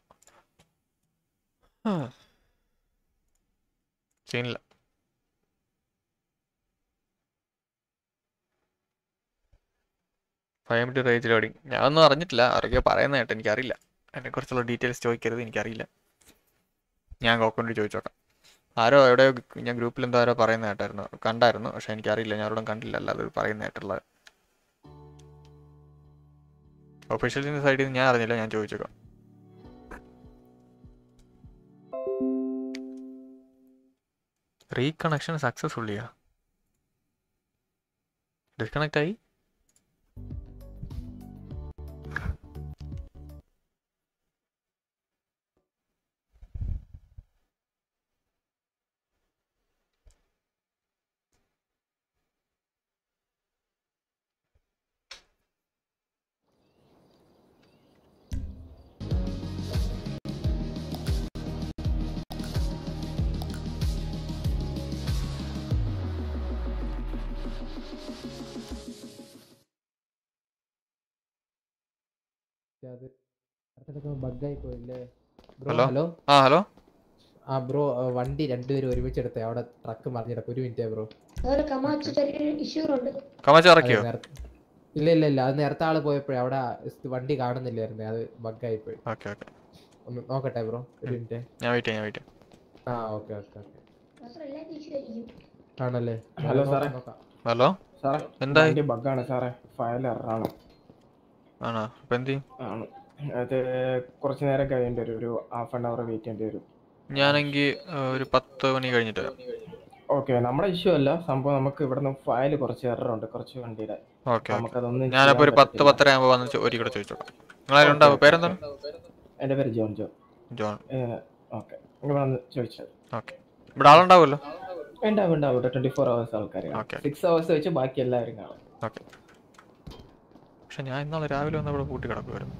സീനില്ല. Five M two range loading ഞാനൊന്നും അറിഞ്ഞിട്ടില്ല. ആരൊക്കെ പറയുന്ന കേട്ടോ, എനിക്കറിയില്ല. അതിനെക്കുറിച്ചുള്ള ഡീറ്റെയിൽസ് ചോദിക്കരുത്, എനിക്കറിയില്ല. ഞാൻ ഗോക്കോണ്ട് ചോദിച്ചു നോക്കാം. ആരോ എവിടെയോ ഞാൻ ഗ്രൂപ്പിൽ എന്തോ ആരോ പറയുന്ന കേട്ടായിരുന്നു, കണ്ടായിരുന്നു. പക്ഷെ എനിക്കറിയില്ല, ഞാൻ അവിടെ കണ്ടില്ല. അല്ലാതെ പറയുന്ന കേട്ടുള്ളത് ഒഫീഷ്യൽസിൻ്റെ സൈഡിൽ നിന്ന് ഞാൻ അറിഞ്ഞില്ല. ഞാൻ ചോദിച്ചേക്കാം. റീകണക്ഷൻ സക്സസ്ഫുള്ളിയാ? ഡിസ്കണക്ട് ആയി? ബഗ്ഗായി പോയില്ലേ ബ്രോ? ഹലോ ഹലോ ആ ഹലോ ആ ബ്രോ, വണ്ടി രണ്ടുപേരും ഒരുമിച്ച് എടുത്തേ. അവിടെ ട്രക്ക് മറിഞ്ഞിടക്ക്. ഒരു മിനിറ്റ് ബ്രോ. കമാച്ച് ഇറക്കിയോ? ഇല്ല ഇല്ല ഇല്ല അത് നേരത്തെ ആള് പോയപ്പോഴേ അവിടെ വണ്ടി കാണുന്നില്ലായിരുന്നേ. അത് ബഗ്ഗായി പോയി. ഓക്കെ ഓക്കെ ഒന്ന് നോക്കട്ടെ ബ്രോ, ഒരു മിനിറ്റ്. ഞാൻ വെയിറ്റ് ചെയ്യാം ഞാൻ വെയിറ്റ് ചെയ്യാം. ആ ഓക്കെ ഓക്കെ ഓക്കെ ആണല്ലേ. ഹലോ സാറേ. ഹലോ സാറേ എന്തായി? ബഗ്ഗാണ് സാറേ, ഫയൽ എററാണ്. ആണോ? അപ്പം എന്ത് ചെയ്യും? ആണ് അത് കുറച്ച് നേരം കഴിയേണ്ടി വരും. ഒരു ഹാഫ് ആൻ അവർ വെയിറ്റ് ചെയ്യേണ്ടി വരും. ഞാനെങ്കിൽ ഒരു പത്ത് മണി കഴിഞ്ഞിട്ട് വരാം. ഓക്കെ, നമ്മുടെ ഇഷ്യൂ അല്ല സംഭവം. നമുക്ക് ഇവിടുന്ന് ഫയൽ കുറച്ച് എററുണ്ട് കുറച്ച് വണ്ടിയുടെ. ഓക്കെ നമുക്കതൊന്നും ഞാനപ്പോൾ ഒരു പത്ത് പത്തര ആകുമ്പോൾ വന്ന് ഒരു കൂടെ ചോദിച്ചോളാം. നിങ്ങളാരുണ്ടാവും? പേരെന്താണ്? എൻ്റെ പേര് ജോൺ ജോൺ ജോൺ. ഓക്കെ, നിങ്ങൾ വന്ന് ചോദിച്ചത്. ഓക്കെ, ഇവിടെ ആളുണ്ടാവുമല്ലോ? ഉണ്ടാവും ഉണ്ടാവും. ഇവിടെ ട്വന്റി ഫോർ അവേഴ്സ് ആൾക്കാർ. സിക്സ് അവേഴ്സ് വെച്ച് ബാക്കി എല്ലാവരും കാണും. ഓക്കെ. പക്ഷെ ഞാൻ ഇന്നാളെ രാവിലെ വന്ന് ഇവിടെ കൂട്ടി കിടക്കുമായിരുന്നു.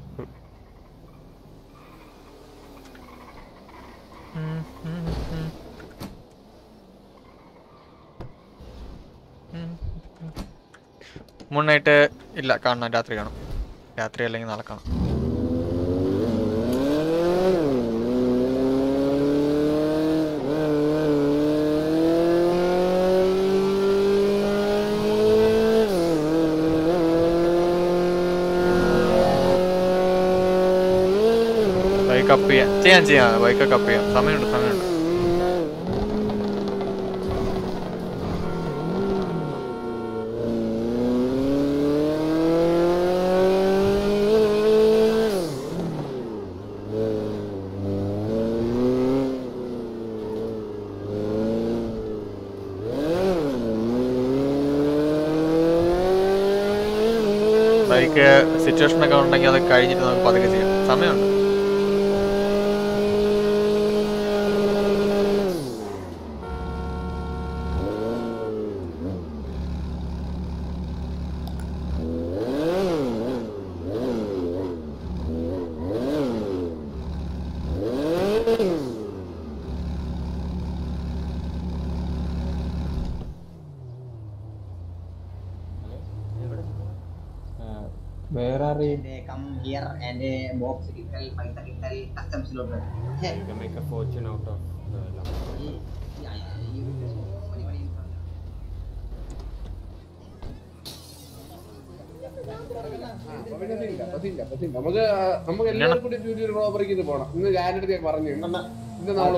മുന്നായിട്ട് ഇല്ല, കാണണം. രാത്രി കാണും. രാത്രി അല്ലെങ്കിൽ നാളെ കാണും. ബൈക്ക് അപ്പ് ചെയ്യാം ചെയ്യാം ചെയ്യാം ബൈക്കൊക്കെ അപ്പ് ചെയ്യാം. സമയമുണ്ട് സമയമുണ്ട്. ബൈക്ക് സിറ്റുവേഷനൊക്കെ ഉണ്ടെങ്കിൽ അത് കഴിഞ്ഞിട്ട് നമുക്ക് പതുക്കെ ചെയ്യാം. സമയമുണ്ട്. Where are we? They come here and they box Kittel, Paisa Kittel, customs loader. You can make a fortune out of the Lamborghini. Yeah, yeah, you will just so many money in front. നമുക്ക് നമുക്ക് എല്ലാവർക്കും കൂടി ഒരു റോബറിക്ക് ഇത് പോണം. ഇന്ന് ഞാനെടുത്ത് ഞാൻ പറഞ്ഞു ഇന്ന് നമ്മള്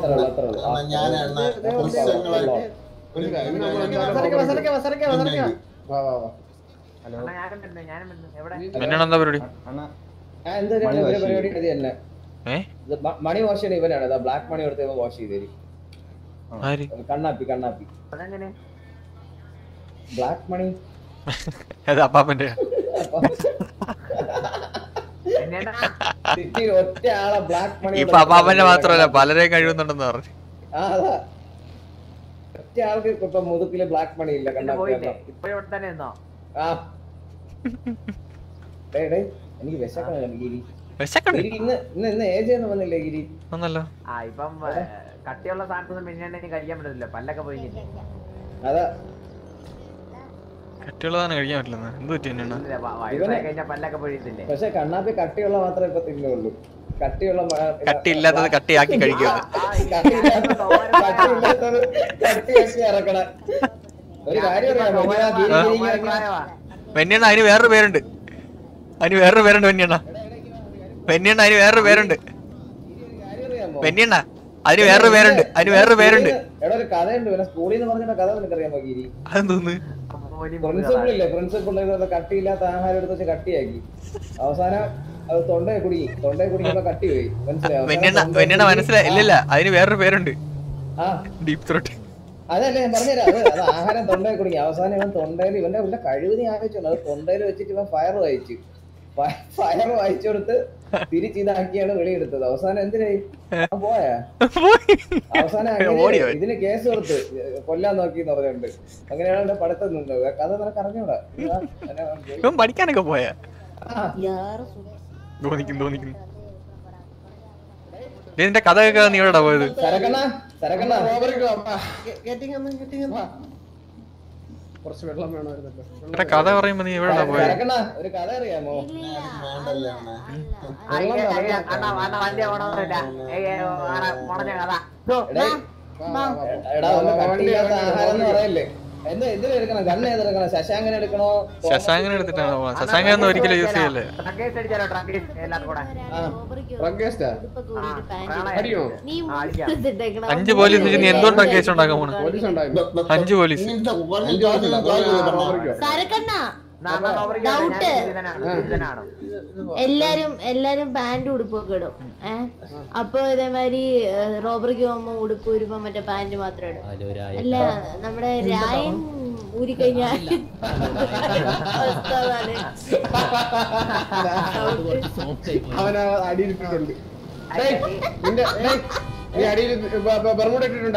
എന്താ പരിപാടി? മണി വാഷ് ചെയ്യണ ഇവനാണ്. ബ്ലാക്ക് മണി കൊടുത്ത് വാഷ് ചെയ്ത് തരും. കണ്ണാപ്പി കണ്ണാപ്പി ബ്ലാക്ക് മണി അപ്പാപ്പന്റെ ഒറ്റ ആളെ ബ്ലാക്ക് മണി ഇപ്പൊ അപ്പാപ്പന്റെ മാത്രമല്ല പലരെയും കഴിവുന്നുണ്ടെന്ന് പറഞ്ഞു. ഒറ്റ ആൾക്ക് ഇപ്പൊ മുതുക്കില് ബ്ലാക്ക് മണി ഇല്ല. കണ്ണാപ്പി എനിക്ക് വിശക്കണം ഗിരി. ഇന്ന് ഇന്ന് ഇന്ന് ഏജ് ഒന്നും വന്നില്ലേ ഗിരി? ഒന്നല്ലോ. ഇപ്പം കട്ടിയുള്ള സാധനത്തൊന്നും പിന്നെ കഴിക്കാൻ പറ്റത്തില്ല. പല്ലൊക്കെ പോയില്ലേ? അതാ കട്ടിയുള്ളതാണ് കഴിക്കാൻ പറ്റില്ല. എന്ത് പറ്റി പല്ലൊക്കെ പോയിട്ടില്ലേ? പക്ഷെ കണ്ണാപ്പി കട്ടിയുള്ള മാത്രമേ ഇപ്പൊ തിന്നുള്ളൂ. കട്ടിയുള്ള കട്ടിയില്ലാത്തത് കട്ടിയാക്കി കഴിക്കുക. കട്ടിയില്ലാത്തത് കട്ടിയാക്കി ഇറക്കണം. ഒരു കാര്യം വെണ്ണിയണ്ണ അതിന് വേറൊരു പേരുണ്ട്. അതിന് വേറൊരു പേരുണ്ട് വെണ്ണിയണ്ണ. വെണ്ണിയണ്ണ അതിന് വേറൊരു പേരുണ്ട്. വെണ്ണിയണ്ണ അതിന് വേറൊരു പേരുണ്ട്. അതിന് വേറൊരു പേരുണ്ട്. എടാ ഒരു കഥയുണ്ട്. പിന്നെ സ്കൂളിൽ നിന്ന് പറഞ്ഞ കഥ നിനക്കറിയാമോ ഗിരി? അതെന്തോന്ന്? പ്രിൻസിപ്പിൾ ഇല്ലേ? പ്രിൻസിപ്പിൾ കട്ടിയില്ലാത്ത ആഹാരം എടുത്ത് വെച്ച് കട്ടിയാക്കി. അവസാനം അത് തൊണ്ടയെ കുടുങ്ങി. തൊണ്ടയെ കുടുങ്ങിയപ്പോ കട്ടി പോയി. മനസ്സിലായോ? വെണ്ണിയണ്ണ മനസ്സിലായി. ഇല്ലില്ല അതിന് വേറൊരു പേരുണ്ട്. Deep throat. അതല്ലേ ഞാൻ പറഞ്ഞുതരാം. അത് അത് ആഹാരം തൊണ്ടയിൽ കുടുങ്ങി. അവസാനം ഇവൻ തൊണ്ടയിൽ ഇവന്റെ ഇവന്റെ കഴിവ് നീ ആലോചിച്ചോളൂ. അത് തൊണ്ടയിൽ വെച്ചിട്ട് ഇവൻ ഫയർ വായിച്ചു. ഫയർ വായിച്ചു കൊടുത്ത് തിരിച്ചിതാക്കിയാണ് വെളിയെടുത്തത്. അവസാനം എന്തിനായി പോയാ? അവസാനം ഇതിന് കേസ് കൊടുത്ത് കൊല്ലാൻ നോക്കി എന്ന് പറഞ്ഞിട്ടുണ്ട്. അങ്ങനെയാണ് എന്റെ പഠിത്തം നിന്നത്. കഥ നിനക്ക് അറിഞ്ഞൂടാ? പഠിക്കാനൊക്കെ പോയാ? തോന്നിക്കുന്നു തോന്നിക്കുന്നു. ഇതിന്റെ കഥ കേൾക്കാതെ നീ എവിടെയാ പോയത്? സരക്കണ്ണ സരക്കണ്ണ കുറച്ച് വെള്ളം വേണമായിരുന്നല്ലോ. കഥ പറയുമ്പോ നീ എവിടെയാ പോയത്? ഒരു കഥ അറിയാമോ? എടാ ഒന്ന് കട്ടിയില്ലാത്ത ആഹാരം എന്ന് പറയല്ലേ. എന്താ ഇതിലെടുക്കണം? ഗണ്ണ് ഏതെടുക്കണം? ശശാങ്കൻ എടുക്കണോ? ശശാങ്കൻ എടുത്തിട്ടാണോ? ശശാങ്കൻ ഒന്നും ഒരിക്കലും യൂസ് ചെയ്യല്ലേ. അഞ്ച് പോലീസ് നീ എന്തുകൊണ്ടാ കേസ് ഉണ്ടാക്കാൻ പോണ? അഞ്ച് പോലീസ് എല്ലാരും എല്ലാരും പാന്റ് ഉടുപ്പൊക്കെ ഇടും. ഏഹ് അപ്പൊ ഇതേമാതിരി റോബറിക്ക് പോകുമ്പോ ഉടുപ്പ് വരുമ്പോ മറ്റേ പാന്റ് മാത്രം ഇടും. അല്ല നമ്മുടെ രായൻ ഊരിക്കഴിഞ്ഞാൽ അവന അടിയിലിട്ടിട്ടുണ്ട്. നീ അടിയിൽ ബർമുട ഇട്ടിട്ടുണ്ടോ?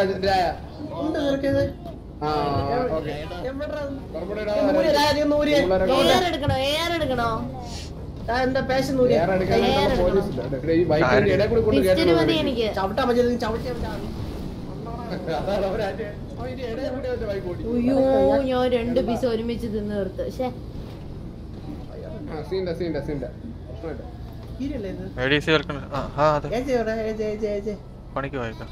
എന്താ പാഷൻ അയ്യോ ഞാൻ രണ്ട് പീസ് ഒരുമിച്ച് തിന്ന് തീർത്ത്. പണിക്ക് പോയേക്കാം.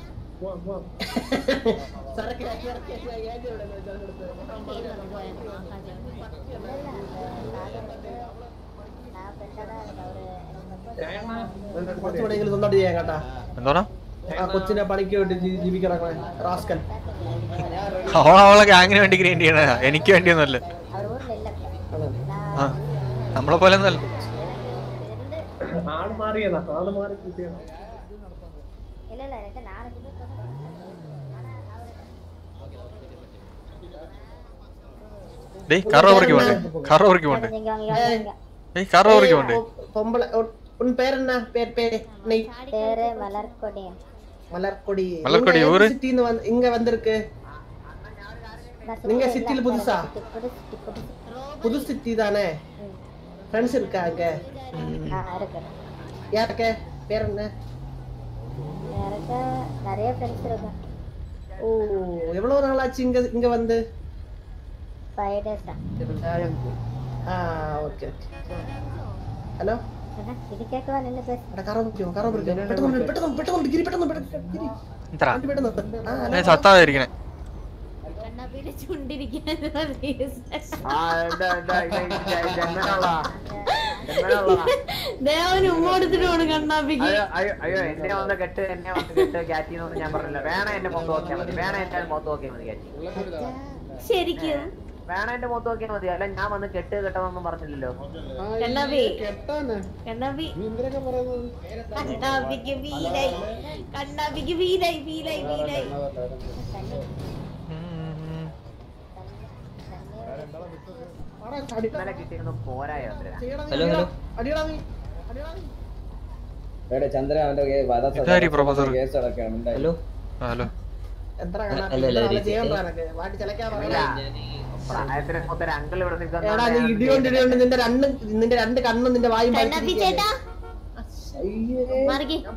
എന്തോന്നാ കൊച്ചിനെ പണിക്ക് വേണ്ടി ജീവിക്കണ അവളെ ഗ്യാങ്ങിന് വേണ്ടി ഗ്രൈൻഡ് ചെയ്യണ, എനിക്ക് വേണ്ടിയൊന്നുമല്ല. ആ നമ്മളെ പോലെ ഒന്നല്ല. ആള് മാറിയതാ, ആള് മാറി കിട്ടിയതാ. டேய் கார் ஓவருக்கு போண்டே கார் ஓவருக்கு போண்டே டேய் கார் ஓவருக்கு போண்டே பொம்பள உன் பேர் என்ன? பேர் பேர் நீ பேரு மலர்கொடி. மலர்கொடி மலர்கொடி ஊரு சிட்டில வந்து இங்க வந்திருக்கு. நீங்க சிட்டில புதுசா? புது சிட்டி தானே? ஃப்ரெண்ட்ஸ் இருக்காங்க? ஆ இருக்கு. யாருக்கு? பேர் என்ன? எனக்கு நிறைய ஃப்ரெண்ட்ஸ் இருக்காங்க. ஓ எவ்வளவு நாள் ஆச்சு இங்க இங்க வந்து? five days. ஆ ஓகே. ஹலோ இது கேட்கவா? நின்னு பேசு. அட காரோ பிடிக்கும், காரோ பிடிக்கும். பெட்டணும் பெட்டணும் பெட்டணும் கிரி பெட்டணும் பெட்டணும் கிரி. இந்தடா பெட்டணும். நான் சத்தாவே இருக்கேன். கண்ணாபி പിന്നെ ചുണ്ടിരിക്കാൻ ദേവന് ഉമ്മ എടുത്തിട്ട് പോണ് കണ്ണാപ്പിക്ക്. അയ്യോ എന്നെ വന്ന് കെട്ട് എന്നെ വന്ന് കെട്ട് കാറ്റിന്ന് ഞാൻ പറഞ്ഞില്ല. വേണം എന്റെ മുഖത്ത് നോക്കിയാൽ മതി. വേണം എന്റെ മുഖത്ത് നോക്കിയാൽ മതി കാറ്റി. ശരിക്കും വേണം എന്റെ മുഖത്ത് നോക്കിയാൽ മതി. അല്ല ഞാൻ വന്ന് കെട്ട് കെട്ടണമെന്നും പറഞ്ഞില്ലല്ലോ. കണ്ണാപ്പി കണ്ണാപ്പി കണ്ണാപ്പിക്ക് വീലായി കണ്ണാപ്പിക്ക് വീലായി വീലായി വീലായി. ഇന്നലെ കിട്ടിയൊന്നും പോരായോ? ഹലോ ഹലോ എവിടെ ചന്ദ്ര അവന്റെ ഇതാരി പ്രൊഫസർ. കേസ് അടക്കാണ്. ഹലോ ഹലോ എത്ര അല്ല, അല്ല, രീതി. ചെയ്യാൻ പറയാനൊക്കെ വാട്ടി ചലക്കാൻ പറയാ. അങ്കിൾ ഇവിടെ എടാ നീ ഇടിയോണ്ട് ഇടിയോണ്ട് നിന്റെ രണ്ട് നിന്റെ രണ്ട് കണ്ണും നിന്റെ വായും കണ്ണാപ്പി ചേട്ടാ മാറിക്ക്.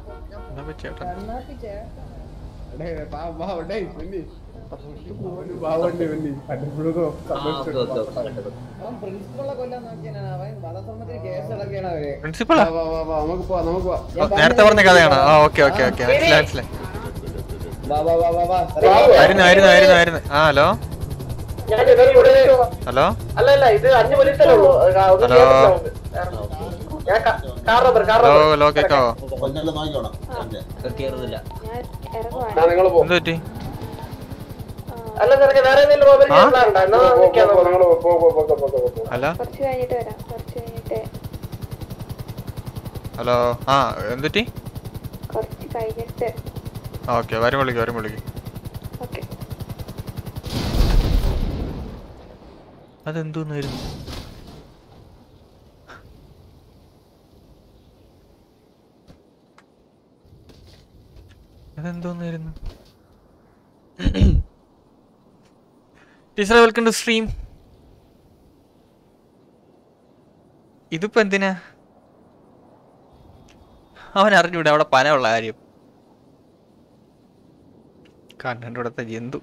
പ്രിൻസിപ്പളെ കൊല്ലാൻ നോക്കിയാണ് അവൻ. വധശ്രമത്തിന് കേസ് അടക്കാണ് അവര്. പ്രിൻസിപ്പളാ നമുക്ക് പോവാം നമുക്ക് പോവാം. നേരത്തെ പറഞ്ഞ കഥയാണ്. ആ ഓക്കെ ഓക്കെ ഓക്കെ മനസ്സിലായി മനസ്സിലായി. വാ വാ വാ വാ വാ ആയിരുന്നു ആയിരുന്നു ആയിരുന്നു ആയിരുന്നു. ആ ഹലോ ഹലോ അല്ല അല്ല ഇത് അഞ്ച് പോലീസല്ലേ ഉള്ളൂ. ഹലോ ഹലോ ഹലോ കേക്കാവോ? എന്ത് പറ്റി? അല്ല നിനക്ക് വേറെ എന്തെങ്കിലും റോബറി ചെയ്യാനുണ്ടോ? എന്നാ നിൽക്കാം അല്ല കുറച്ച് കഴിഞ്ഞിട്ട് വരാം. കുറച്ച് കഴിഞ്ഞിട്ട് ഹലോ ആ എന്തുറ്റി? കുറച്ച് കഴിഞ്ഞിട്ട് ഓക്കെ വരും വിളിക്കും വരും വിളിക്കും. ഓക്കെ. അതെന്തോന്നായിരുന്നു? അതെന്തോന്നായിരുന്നു? Teacher welcome to stream. ഇതിപ്പോ എന്തിനാ? അവൻ അറിഞ്ഞൂടെ അവിടെ പനയുള്ള കാര്യം. കണ്ണൻ്റെ ഇവിടുത്തെ ജന്തു.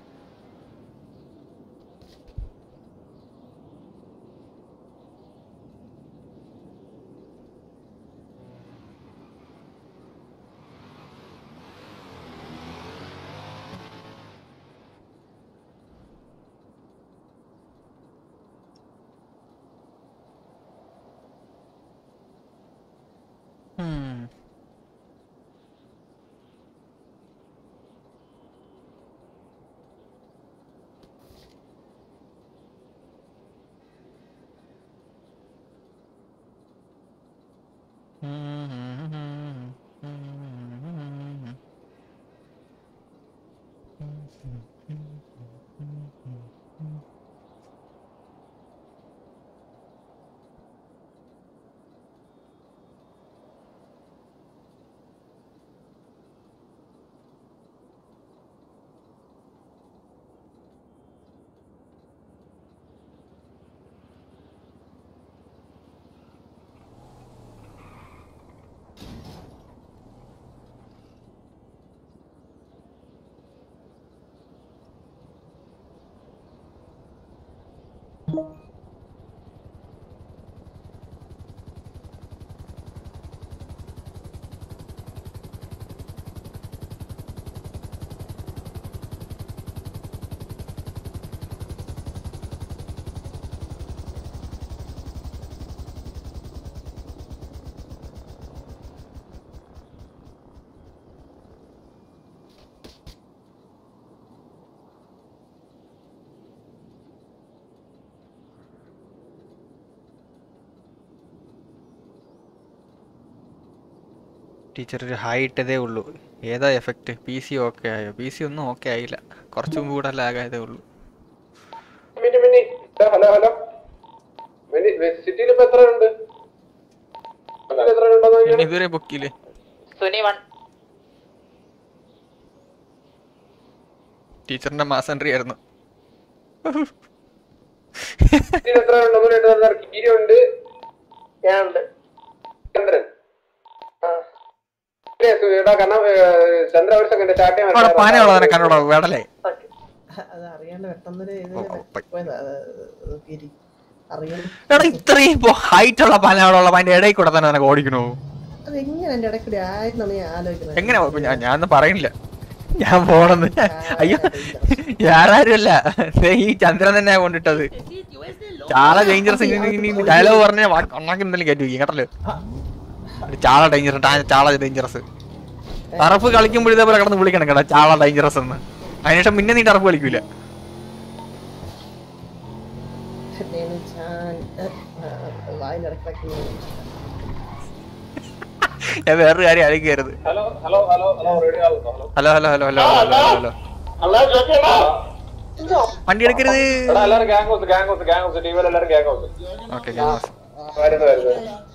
Hmm. ടീച്ചർ ഒരു ഹൈ ഇട്ടതേ ഉള്ളൂ. ഏതാ എഫക്റ്റ്? പി സി ഓക്കെ ആയോ? പി സി ഒന്നും ഓക്കെ ആയില്ല. കുറച്ചും മുമ്പ് കൂടെ ലാഗായതേ ഉള്ളൂ. ഹലോ ഹലോ സിറ്റിയിൽ ഇപ്പൊ എത്ര ഉണ്ട്? ഇതുവരെ ബുക്കില്ലേ? ടീച്ചറിന്റെ മാസ് എൻട്രി ആയിരുന്നു. എത്ര ഉണ്ട്? ഞാനുണ്ട്. ചന്ദ്രൻ ചന്ദ്ര ഒരു സെക്കൻഡ് സ്റ്റാർട്ട് ചെയ്യാൻ കണ്ടോടോ വേടലേ. അത് അറിയാണ്ട് പെട്ടെന്നൊരു എടാ ഇത്രയും ഹൈറ്റ് ഉള്ള പനകളുള്ള അതിന്റെ ഇടയിൽ കൂടെ തന്നെ ഓടിക്കണോ? അത് എങ്ങനെ എന്റെ ഇടയ്ക്കൂടി ആയിരുന്നാണ് ഞാൻ ആലോചിക്കുന്നത്. എങ്ങനെ ഞാനൊന്നും പറയുന്നില്ല. ഞാൻ പോണെന്ന്. അയ്യോ ഞാനാരുമല്ല, ഈ ചന്ദ്രൻ തന്നെയാ കൊണ്ടിട്ടത്. ചാള ഡേഞ്ചറസ്. ഡയലോഗ് പറഞ്ഞ ഒന്നാക്കി എന്തെങ്കിലും കയറ്റി വയ്ക്കും കേട്ടല്ലോ. ചാള ഡേഞ്ചറസ്, ചാള ഡേഞ്ചറസ്. ടർഫ് കളിക്കുമ്പോൾ ഇതേപോലെ കിടന്ന് വിളിക്കണം കേട്ടോ ചാള ഡേഞ്ചറസ് എന്ന്. അതിനുശേഷം പിന്നെ നീ ടർഫ് കളിക്കൂല. ഞാൻ വേറൊരു കാര്യം ആലോചിക്കരുത്. Hello hello hello hello ready ആവുന്നു. Hello hello hello hello hello hello വണ്ടി എടുക്കരുത്. എല്ലാവരും gang house gang house gang house ടീമിൽ എല്ലാവരും gang house. Okay gang house വരുന്നു വരുന്നു.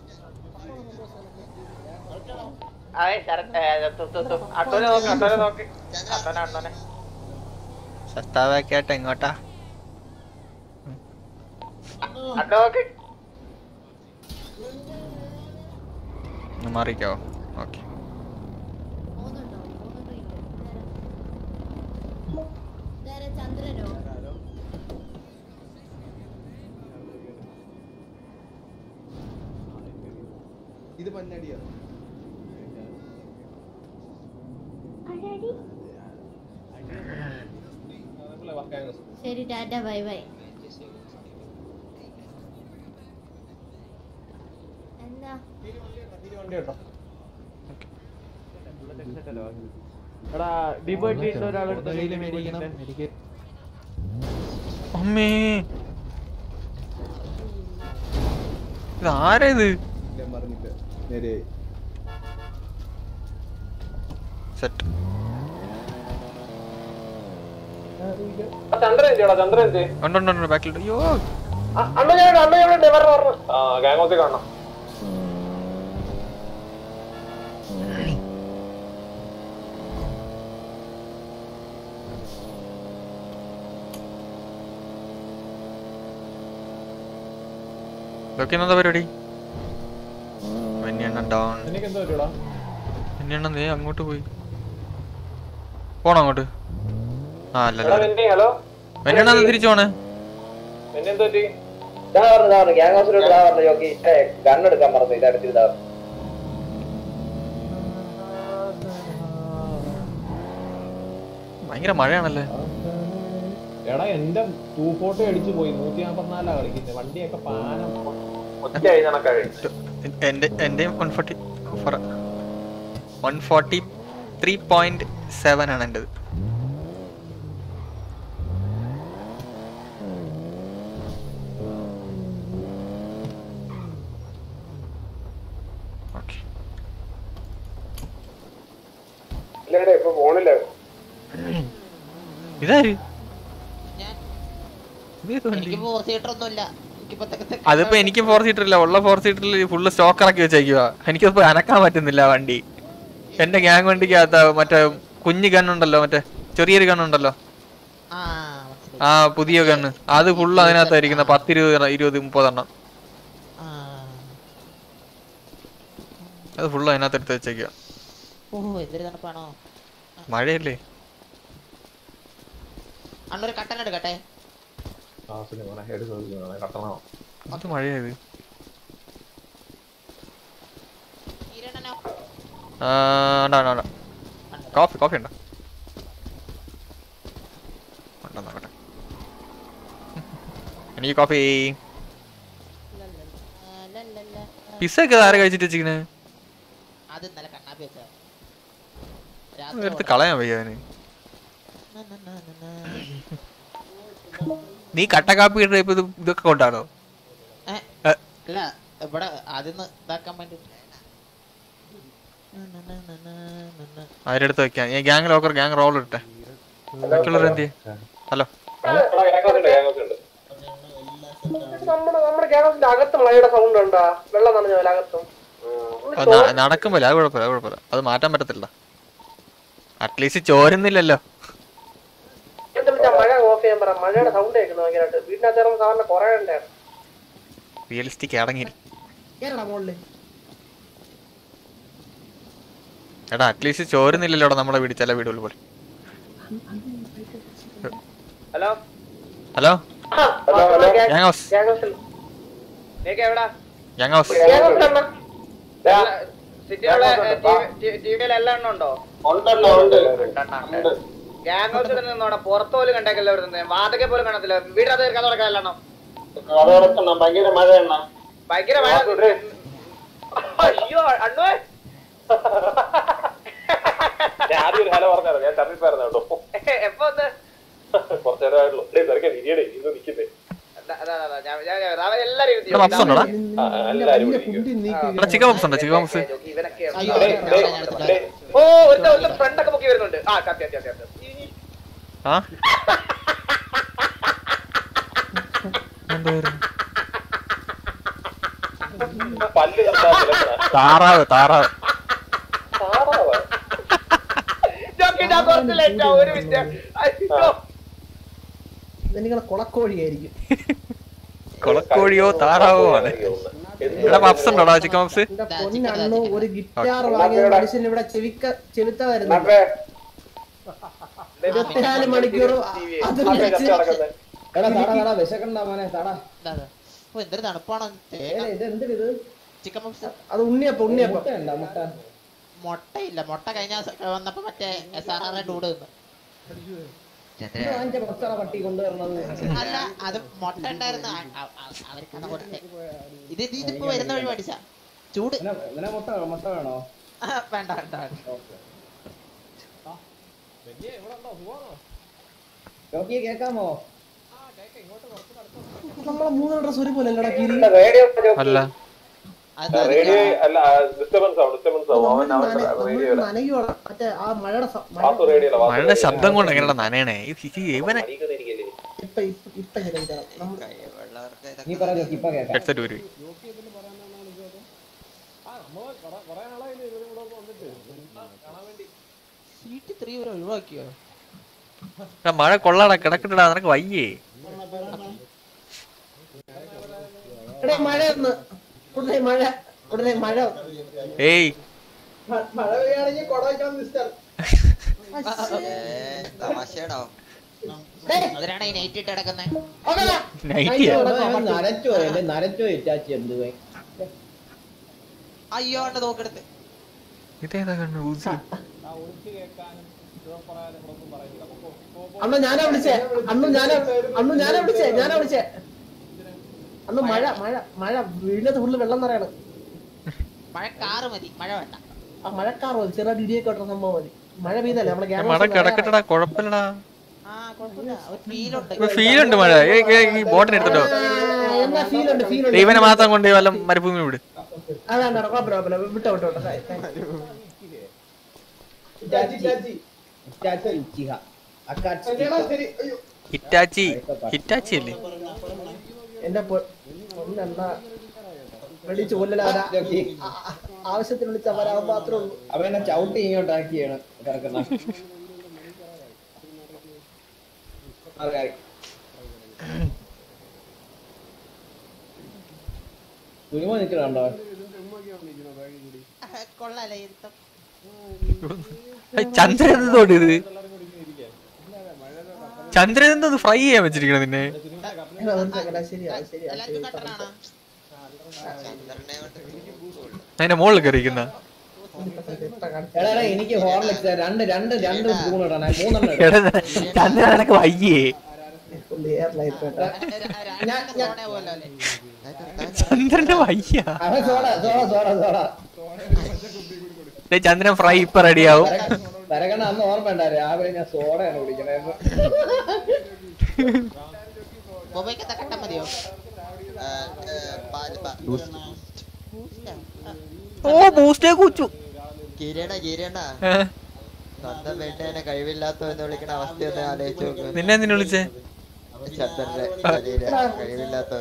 സത്താവാക്കിയാട്ടെ എങ്ങോട്ടാ മാറിക്കോ. ഓക്കെ ഇത് പന്നടിയാ. ശരി ടാറ്റ ബൈ ബൈ. എന്താ അമ്മേ ഇതാരാ ഇത്? സെറ്റ് ഉണ്ടോ ബാക്കിൽ. അയ്യോ ഗ്യാങ് ഹൗസിൽ കാണണം. ഇതൊക്കെ എന്താ പരിപാടി? വെണ്ണിയണ്ണൻ ഡൗൺ. വെണ്ണിയണ്ണൻ നീ അങ്ങോട്ട് പോയി പോണോ അങ്ങോട്ട്? ആ അല്ലല്ലോ വെണ്ണിയണ്ണ തിരിച്ചു പോണേ. ഗണ്ണെടുക്കാൻ പറഞ്ഞു ഇതടുത്തിരുതാ. ഭയങ്കര മഴയാണല്ലേ. എടാ എന്റെ ടൂ ഫോട്ടോ അടിച്ചു പോയി. നൂറ്റി നാപ്പത്തിനാലാ കളിക്കുന്നത്. വണ്ടിയൊക്കെ പാനം. എന്റെ എന്റെയും one forty one forty three point seven ആണ് എന്റേത്. ഇതാര്? അതിപ്പോ എനിക്ക് ഫോർ സീറ്റർ ഇല്ല. ഉള്ള ഫോർ സീറ്ററിൽ ഫുള്ള് സ്റ്റോക്ക് ഇറക്കി വെച്ചേക്കുക. എനിക്കിപ്പോ അനക്കാൻ പറ്റുന്നില്ല വണ്ടി. എന്റെ ഗ്യാങ് വണ്ടിക്കകത്ത മറ്റേ കുഞ്ഞു ഗണ്ണുണ്ടല്ലോ, മറ്റേ ചെറിയൊരു ഗണ്ണുണ്ടല്ലോ, ആ പുതിയ ഗണ്ണ്, അത് ഫുള്ള് അതിനകത്തായിരിക്കുന്ന പത്തിരുപത് ഇരുപത് മുപ്പതെണ്ണം. അത് ഫുള്ള് അതിനകത്ത് എടുത്ത് വെച്ചേക്കുക. മഴയല്ലേ? അത് മഴയത്. കോഫി കോഫി ഉണ്ടോ? എനിക്ക് കോഫി. പിസ്സ ഒക്കെ ആരെ കഴിച്ചിട്ട് വെച്ചിരിക്കണേ? എടുത്ത് കളയാൻ വയ്യ അവന്. നീ കട്ട കാപ്പി ഇപ്പൊ ഇതൊക്കെ കൊണ്ടാണോ? അതിലെടുത്ത് വെക്കാൻ ഞാൻ ഗ്യാങ് ലോക്കർ ഗ്യാങ് റോൾ ഇട്ടെ. ബാക്കിയുള്ളവർ എന്ത്? ഹലോ നടക്കുമ്പോ അത് കുഴപ്പമില്ല, അത് കുഴപ്പമില്ല, അത് മാറ്റാൻ പറ്റത്തില്ല. അറ്റ്ലീസ്റ്റ് ചോരുന്നില്ലല്ലോ. റിയലിസ്റ്റിക് അടങ്ങി. എടാ അറ്റ്ലീസ്റ്റ് ചോരുന്നില്ലല്ലോടാ നമ്മുടെ വീട്, ചില വീടുകൾ പോലെ. Hello hello gang house gang house സിറ്റിയിലുള്ള ടിവിയിലെല്ലാം എണ്ണം ഉണ്ടോ? ഗ്യാങ് ഹൗസിൽ നിന്നോടെ പുറത്ത് പോലും കണ്ടേക്കല്ലോ. വാതക പോലും കാണത്തില്ല. വീടിനകത്ത് കഥ തുറക്കാനെല്ലാം ഭയങ്കര മഴ എണ്ണ ഭയങ്കര മഴ. അയ്യോ അണ്ണോ ആദ്യം ഒരു ഹലോ പറഞ്ഞായിരുന്നു. ഞാൻ ചർമ്മിപ്പായിരുന്നു കേട്ടോ. എപ്പോ വന്ന്? കുറച്ചു നേരമായിട്ടുള്ളൂ. തിരക്കാൻ ഇരിയടേ ഇന്ന് നിൽക്കുന്നേ. ഓ ഒരു ഫ്രണ്ടൊക്കെ പൊക്കി വരുന്നുണ്ട്. ആ സത്യം സത്യം സത്യം. താറാവ് താറാവ് ഒരു മിനിറ്റ്. നിങ്ങളെ കുളക്കോഴിയായിരിക്കും. കുളക്കോഴിയോ താറാവോ ആണ്. പപ്സ് ഉണ്ടോടാ ചിക്കൻ പപ്സ്? പൊന്നണ്ണു ഒരു ഗിറ്റാർ വാങ്ങിയ മനുഷ്യൻ ഇവിടെ ചെവിക്ക ചെവിത്ത വരുന്നത് ഇരുപത്തിനാല് മണിക്കൂർ അത് എന്തൊരു തണുപ്പാണോ ചിക്കൻ പപ്സ്. അത് ഉണ്ണിയപ്പം ഉണ്ണിയപ്പം മുട്ടയില്ല. മുട്ട കഴിഞ്ഞ വന്നപ്പോ മറ്റേ എസ് ആർ ആറിന്റെ കൂടെ നിന്ന്. അല്ല അത് മുട്ട ഉണ്ടായിരുന്നു. അവർക്കാണ് കൊടുത്തേ. ഇത് ഇതിപ്പോ വരുന്ന വഴി പഠിച്ച ചൂട് മുട്ട വേണോ? വേണ്ട വേണ്ട കേക്കാമോ? നമ്മളെ മൂന്ന് ഡ്രസ് ഒരു പോലെ അല്ല മഴയുടെ ശബ്ദം കൊണ്ട് എങ്ങനെയാ നനയണേ ഇവനെ. ഹെഡ്സെറ്റ് ഊരി ഒഴിവാക്കിയോ? മഴ കൊള്ളാടാ കിടക്കണ്ടാ നിനക്ക് വയ്യേ. മഴ ഉടനെ മഴ ഉടനെ മഴ. ഏയ് മഴ പെയ്യാണെങ്കിൽ കൊട വയ്ക്കണം മിസ്റ്റർ. തമാശയാണോ? അതിനാണ് ഈ നൈറ്റ് ഇട്ട് കിടക്കുന്നത്. അയ്യോ എന്റെ നോക്കെടുത്ത് ഇതേതാ കണ്ണു ഊസി. അന്ന് ഞാനാ വിളിച്ചേ അന്ന് ഞാനാ അന്ന് ഞാനാ വിളിച്ചേ ഞാനാ വിളിച്ചേ അന്ന് മഴ മഴ മഴ വീടിനകത്ത് ഫുള്ള് വെള്ളം നിറയാണ്. മഴക്കാറ് മതി, മഴ വേണ്ട. ആ മഴക്കാറ് മതി, ചെറിയ ഇടിയൊക്കെ ഇട്ട സംഭവം മതി. മഴ പെയ്തല്ലേ നമ്മളെ മഴ കിടക്കട്ടടാ കുഴപ്പമില്ലടാ. ഫീലുണ്ട് മഴ. ഈ ബോട്ടിന് എടുത്തിട്ടോ ഇവനെ മാത്രം കൊണ്ട് വല്ല മരുഭൂമി വിട്. അതാണ് വിട്ടോ വിട്ടോ വിട്ടോ. ഹിറ്റാച്ചി ഹിറ്റാച്ചി അല്ലേ എന്റെ പൊന്നെണ്ണ വിളിച്ചു കൊല്ലലാ. ആവശ്യത്തിന് വിളിച്ച വരാൻ മാത്രമേ ഉള്ളൂ. അവനെ ചവിട്ടി ഇങ്ങോട്ടാക്കിയാണ് കിടക്കുന്ന. കുരുമ നിൽക്കണുണ്ടോ? ചന്ദ്രൻ എന്തോണ്ട് ഇത്? ചന്ദ്രൻ എന്തോ ഫ്രൈ ചെയ്യാൻ വെച്ചിരിക്കണ നിന്നെ. അതിന്റെ മുകളിൽ കയറിക്കുന്ന എനിക്ക് ഹോർലിക്സ് രണ്ട് രണ്ട് രണ്ട് സ്പൂൺ ഇടണേ. മൂന്നെണ്ണം ചന്ദ്രൻ നിനക്ക് വയ്യേ. ചന്ദ്രന്റെ വയ്യ. ചന്ദ്രൻ ഫ്രൈ ഇപ്പൊ റെഡിയാവും. തരകണ അന്ന് ഓർമ്മ രാവിലെ ഞാൻ സോഡയാണ് കുടിക്കണേന്ന്. ഓ ബൂസ്റ്റേ കുച്ചു. കിരണ കിരണ സ്വന്തം വീട്ടിനെ കഴിവില്ലാത്ത എന്ന് വിളിക്കണ അവസ്ഥയൊന്ന് ആലോചിച്ച് നോക്ക്. നിന്നെ എന്തിനു വിളിച്ചേ? ചന്ദ്രന്റെ കഴിവില്ലാത്ത.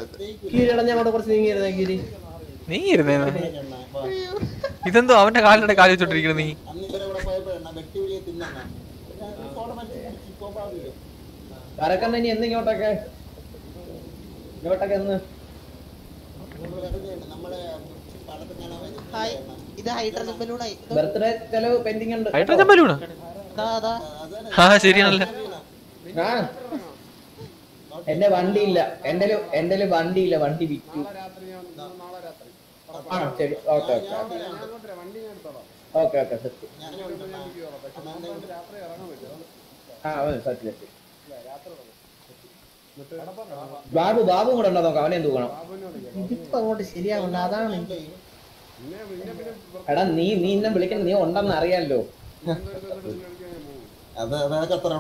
നീ ഇരുന്നേ. ഇതെന്തോ അവന്റെ കാലിലൂടെ കാലി വെച്ചോണ്ടിരിക്കണ നീ. കരക്കണ്ണ ഇനി എന്ന് ഇങ്ങോട്ടൊക്കെ ഇങ്ങോട്ടൊക്കെ എന്ന് ബർത്ത്ഡേ ചെലവ് പെൻഡിങ് ഉണ്ട്. ഹൈഡ്രജൻ ബലൂണോ? ആ ശരിയാണല്ലേ. എന്റെ വണ്ടിയില്ല. എന്റെ എന്റെ വണ്ടിയില്ല. വണ്ടി വിറ്റു. ആ ശരി okay okay okay okay set ആ അതെ സെറ്റ് സെറ്റ് ബാബു ബാബു കൂടെ ഉണ്ടോ നോക്കാം അവനെ എന്ത് വേണം ഇതിപ്പോ അങ്ങോട്ട് ശരിയാവണ്ട അതാണ് എടാ നീ നീ ഇന്നെ വിളിക്കണം നീ ഉണ്ടെന്ന് അറിയാലോ അത് അതൊക്കെ എത്ര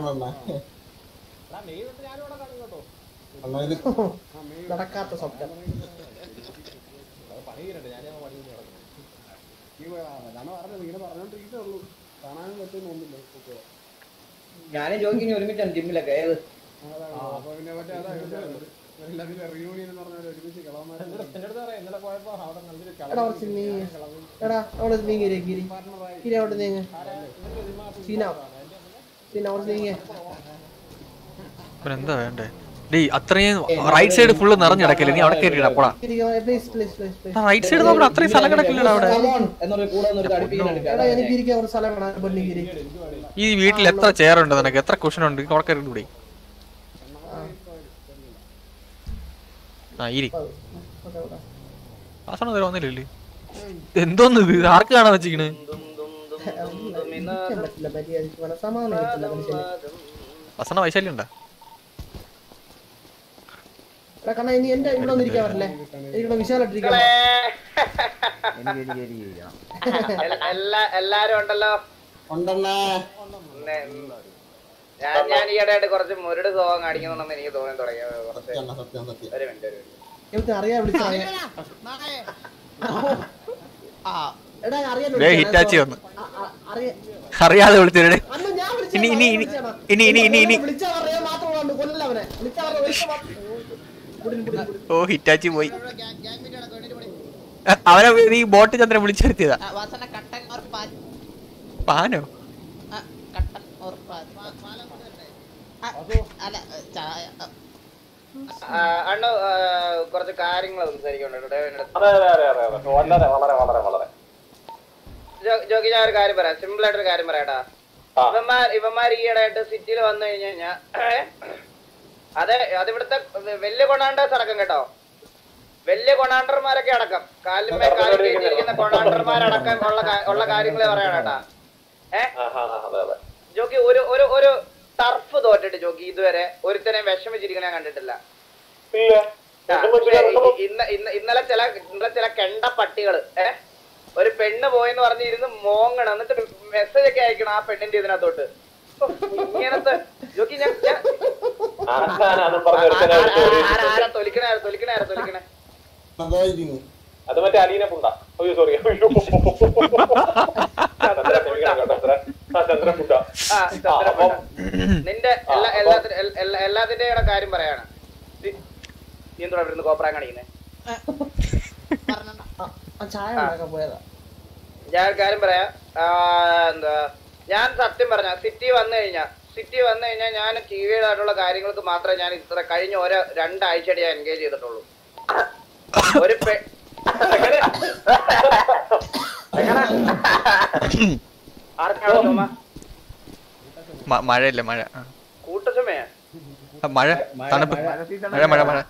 നടക്കാത്ത സ്വപ്നം ഞാനും ജോക്കിനി ഒരുമിച്ചാണ് ജിമ്മിലൊക്കെ ഏത് എടാ കുറച്ച് നീങ്ങ് എടാ അവിടെ നീങ്ങിരി ഗിരി ഗിരി അവിടെ നീങ്ങ് സീന സീന അവിടെ നീങ്ങ എന്താ വേണ്ടേ ഡേ അത്രയും റൈറ്റ് സൈഡ് ഫുള്ള് നിറഞ്ഞു കിടക്കില്ല നീ അവിടെ കയറിയിടാ പോടാ റൈറ്റ് സൈഡ് നോക്കണം അത്രയും സ്ഥലം കിടക്കില്ലടാ അവിടെ എനിക്ക് ഇരിക്കാൻ ഒരു സ്ഥലം വേണം പൊന്നിഗിരി ഈ വീട്ടിൽ എത്ര ചെയർ ഉണ്ട് നിനക്ക് എത്ര കുഷൻ ഉണ്ട് അവിടെ കയറി ആ ഇരി ആ സമയം വന്നില്ലല്ലേ എന്തോന്ന് ഇത് ആർക്ക് കാണാൻ വെച്ചിക്കണ് വസണ വൈശാല്യം ഉണ്ടാ കാരണം ഇനി എന്റെ ഇവിടെ ഒന്നും ഇരിക്കാൻ പറ്റില്ലേ എനിക്കിവിടെ വിശാലിട്ടിരിക്കണം എല്ലാരും ഉണ്ടല്ലോ ഉണ്ടല്ലേ ഞാൻ ഞാൻ ഈയിടെയായിട്ട് കുറച്ച് മുരട് സ്വഭാവം കാണിക്കുന്നുണ്ടെന്ന് എനിക്ക് തോന്നി തുടങ്ങിയത് കുറച്ച് ഒരു മിനിറ്റ് ഒരു എനിക്ക് അറിയാൻ ഹിറ്റാച്ചി വന്നു അറിയാതെ വിളിച്ചേ ഇനി ഇനി ഇനി ഇനി ഇനി ഇനി ഇനി ഓ ഹിറ്റാച്ചി പോയി അവനെ ഈ ബോട്ട് ചന്ദ്രൻ വിളിച്ചെടുത്തിയതാ പാനോ അണ്ണു കുറച്ച് കാര്യങ്ങൾ സംസാരിക്കുന്നുണ്ട് ജോക്കി ഞാൻ ഒരു കാര്യം പറയാം സിമ്പിൾ ആയിട്ടൊരു കാര്യം പറയാട്ടാ ഇവന്മാർ ഇവന്മാർ ഈയിടെയായിട്ട് സിറ്റിയിൽ വന്നു കഴിഞ്ഞു കഴിഞ്ഞാ അതെ അതിവിടുത്തെ വലിയ കൊണാണ്ടേഴ്സ് അടക്കം കേട്ടോ വലിയ കൊണാണ്ടർമാരൊക്കെ അടക്കം കാലിന്മേ കാലിൽ കയറ്റിയിരിക്കുന്ന കൊണാണ്ടർമാരടക്കം ഉള്ള ഉള്ള കാര്യങ്ങളെ പറയണേട്ടാ ഏഹ് ജോക്കി ഒരു ഒരു ഒരു ടർഫ് തോറ്റിട്ട് ജോക്കി ഇതുവരെ ഒരുത്തനെ വിഷമിച്ചിരിക്കണ ഞാൻ കണ്ടിട്ടില്ല. ഇന്ന ഇന്നലെ ചില ഇന്നലെ ചില കെണ്ട പട്ടികള് ഏഹ് ഒരു പെണ്ണ് പോയെന്ന് പറഞ്ഞിരുന്ന് മോങ്ങണം എന്നിട്ട് മെസ്സേജ് ഒക്കെ അയക്കണം ആ പെണ്ണിന്റെ ഇതിനകത്തോട്ട്. ഇങ്ങനത്തെ ജോക്കി ഞാൻ ആരാ തൊലിക്കണേ തൊലിക്കണേ തൊലിക്കണേ അത് മറ്റേ അലീന പുണ്ട. അയ്യോ സോറി നിന്റെ എല്ലാ എല്ലാത്തിന്റെ എല്ലാത്തിന്റെയും കാര്യം പറയാണ്. നീ എന്തുവാ ഇവിടുന്ന് കോപ്രാൻ കാണിക്കുന്നേ? ഞാൻ ഒരു കാര്യം പറയാ, എന്താ ഞാൻ സത്യം പറഞ്ഞ സിറ്റി വന്നു കഴിഞ്ഞാ സിറ്റി വന്നു കഴിഞ്ഞാൽ ഞാൻ കീഴായിട്ടുള്ള കാര്യങ്ങൾക്ക് മാത്രമേ ഞാൻ ഇത്ര കഴിഞ്ഞ ഓരോ രണ്ടാഴ്ചയായിട്ട് ഞാൻ എൻഗേജ് ചെയ്തിട്ടുള്ളൂ. ഒരു മഴയില്ല മഴ കൂട്ടച്ചമയാ മഴ തണുപ്പ് മഴ മഴ മഴ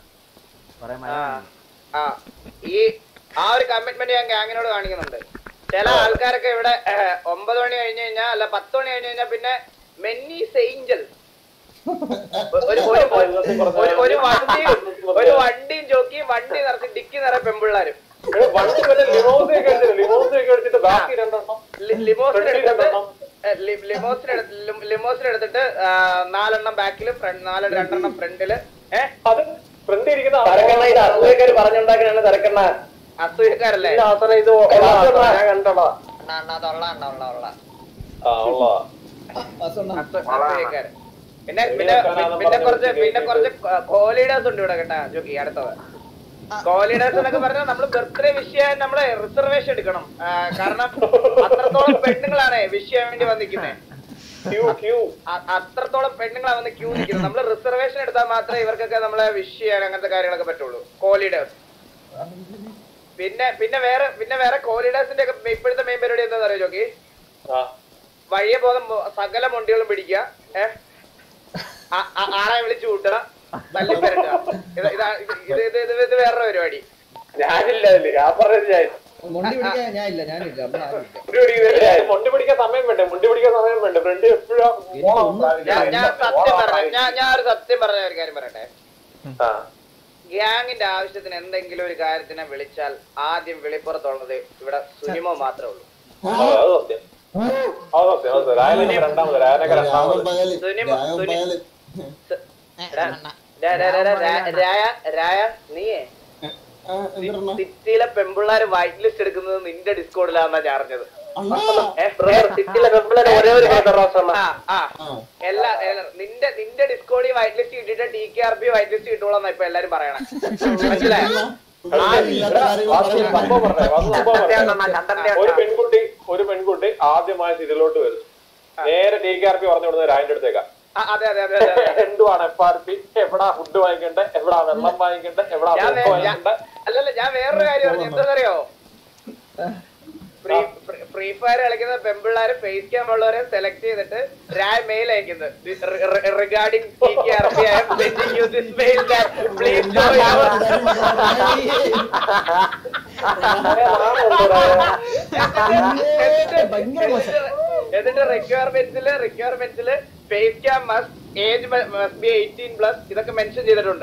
ആ ഈ ആ ഒരു കമ്മിറ്റ്മെന്റ് ഞാൻ ഗ്യാങ്ങിനോട് കാണിക്കുന്നുണ്ട്. ചില ആൾക്കാരൊക്കെ ഇവിടെ ഒമ്പത് മണി കഴിഞ്ഞു കഴിഞ്ഞാൽ അല്ല പത്ത് മണി കഴിഞ്ഞു കഴിഞ്ഞാൽ പിന്നെ മെന്നീസ് ഏഞ്ചൽ ഒരു ഒരു വണ്ടി ഒരു വണ്ടിയും ജോക്കി വണ്ടി നിറച്ച് ഡിക്കി നിറയെ പെമ്പിള്ളാരും ലിമോസിനെടുത്തിട്ട് നാലെണ്ണം ബാക്കില് നാല് രണ്ടെണ്ണം ഫ്രണ്ടില് ഏഹ് പറഞ്ഞുണ്ടാക്കാനാണ് തിരക്കണ്ണ അസൂയക്കാരല്ലേ അസൂയക്കാരൻ. പിന്നെ പിന്നെ പിന്നെ കുറച്ച് പിന്നെ കുറച്ച് കോഹ്ലിഡേഴ്സ് ഉണ്ട് ഇവിടെ കേട്ടാ ജോക്കി. അടുത്തത് കോഹ്ലിഡേഴ്സ് എന്നൊക്കെ പറഞ്ഞാൽ നമ്മള് ബർത്ത്ഡേ വിഷ് ചെയ്യാൻ നമ്മള് റിസർവേഷൻ എടുക്കണം. കാരണം അത്രത്തോളം പെണ്ണുങ്ങളാണ് വിഷ് ചെയ്യാൻ വേണ്ടി വന്നിരിക്കുന്നത്. അത്രത്തോളം പെണ്ണുങ്ങളാണ് വന്ന് ക്യൂ നിൽക്കുന്നത്. നമ്മള് റിസർവേഷൻ എടുത്താൽ മാത്രമേ ഇവർക്കൊക്കെ നമ്മളെ വിഷ് ചെയ്യാൻ അങ്ങനത്തെ കാര്യങ്ങളൊക്കെ പറ്റുള്ളൂ. കോഹ്ലിഡേഴ്സ് പിന്നെ പിന്നെ വേറെ പിന്നെ വേറെ കോഹ്ലിഡേഴ്സിന്റെ ഒക്കെ ഇപ്പോഴത്തെ മെയിൻ പരിപാടി എന്താ അറിയോ ജോക്കി? വഴിയെ പോകുന്ന സകല മൊണ്ടികളും പിടിക്കുക, ഏഹ് ആളെ വിളിച്ചു കൂട്ടുക, തല്ലിപ്പരട്ടുക. ഇത് ഇത് ഇത് ഇത് വേറൊരു പരിപാടി. ഞാനില്ല ഞാൻ പറഞ്ഞത് മുണ്ടി പിടിക്കാൻ ഞാൻ ഇല്ല ഞാനില്ല മുണ്ടി പിടിക്കാൻ സമയം വേണ്ടേ മുണ്ടി പിടിക്കാൻ സമയം വേണ്ടേ ഫ്രണ്ട് എപ്പോഴും ഞാൻ സത്യം പറഞ്ഞ ഞാൻ ഞാൻ ഒരു സത്യം പറഞ്ഞ ഒരു കാര്യം പറയട്ടെ. ഗ്യാങ്ങിന്റെ ആവശ്യത്തിന് എന്തെങ്കിലും ഒരു കാര്യത്തിനെ വിളിച്ചാൽ ആദ്യം വിളിപ്പുറത്തുള്ളത് ഇവിടെ സുനിമോ മാത്രമേ ഉള്ളൂ. നീയേ സിറ്റിയിലെ പെമ്പിള്ളാര് വൈറ്റ് ലിസ്റ്റ് എടുക്കുന്നത് നിന്റെ ഡിസ്കോഡിലാന്നാ ഞാൻ അറിഞ്ഞത്. സിറ്റിയിലെ പെമ്പിള്ളാര് ഒരേ ഒരു എല്ലാ നിന്റെ നിന്റെ ഡിസ്കോഡിൽ വൈറ്റ് ലിസ്റ്റ് കിട്ടിയിട്ട് T K R P white list കിട്ടുള്ളൂ ഇപ്പൊ എല്ലാരും പറയണേ. മനസ്സിലായോ? ഒരു പെൺകുട്ടി ഒരു പെൺകുട്ടി ആദ്യമായി ഇതിലോട്ട് വരും. നേരെ ടി കെ ആർ പി പറഞ്ഞു വിടുന്നത് രാജിന്റെ അടുത്തേക്കാ. എന്തുവാണ് എഫ് ആർ പി, എവിടാ ഫുഡ് വാങ്ങിക്കണ്ടേ, എവിടാ വെള്ളം വാങ്ങിക്കണ്ടേ, എവിടാ വാങ്ങിക്കണ്ടേ. അല്ലല്ല ഞാൻ വേറൊരു കാര്യം പറഞ്ഞു. എന്താണെന്നറിയോ, ഫ്രീ ഫയർ കളിക്കുന്ന പെമ്പിള്ളാര് ഫേസ് ക്യാം ഉള്ളവരെ സെലക്ട് ചെയ്തിട്ട് രായ് മെയിൽ അയക്കുന്നത് regarding T K R P I am sending you this mail that please do your എന്നിട്ട് റിക്വയർമെന്റ്സില് റിക്വയർമെന്റ്സില് face cam must age must be eighteen plus ഇതൊക്കെ മെൻഷൻ ചെയ്തിട്ടുണ്ട്.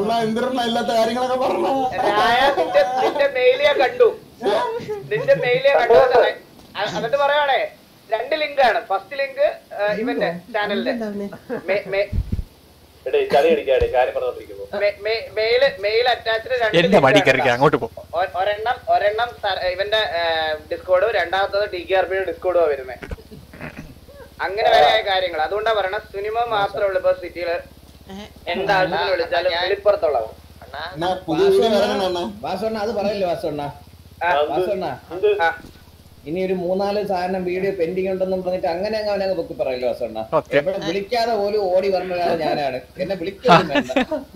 നിന്റെ നിന്റെ മെയിൽ ഞാൻ കണ്ടു നിന്റെ മെയിൽ ഞാൻ കണ്ടു എന്നിട്ട് പറയുവാണേ രണ്ട് ലിങ്ക് ആണ്. ഫസ്റ്റ് ലിങ്ക് ഇവന്റെ ചാനലിന്റെ മെയിൽ മെയിൽ അറ്റാച്ച്ഡ് അങ്ങോട്ട് പോ. ഒരെണ്ണം ഒരെണ്ണം ഇവന്റെ ഡിസ്കോഡും രണ്ടാമത്തത് ടി കെ ആർ പിയുടെ ഡിസ്കോഡും വരുന്നത്. അങ്ങനെ വരെ കാര്യങ്ങൾ. അതുകൊണ്ടാ പറയണ സിനിമ മാത്രമേ ഉള്ളൂ ഇപ്പൊ സിറ്റിയില് എന്താവശ്യത്തിന് വിളിച്ചാലും വെളിപ്പുറത്തുള്ളത്. വാസണ്ണ അത് പറയല്ലേ വാസണ്ണ, വാസണ്ണ ഇനി ഒരു മൂന്നാല് സാധനം വീഡിയോ പെൻഡിങ് ഉണ്ടെന്നും പറഞ്ഞിട്ട് അങ്ങനെ അങ്ങ് അവനങ്ങ് പൊക്കി പറയല്ലോ വാസണ്ണ. എവിടെ വിളിക്കാതെ പോലും ഓടി പറഞ്ഞതാണ് ഞാനാണ്. എന്നെ വിളിക്കാനും വേണ്ട.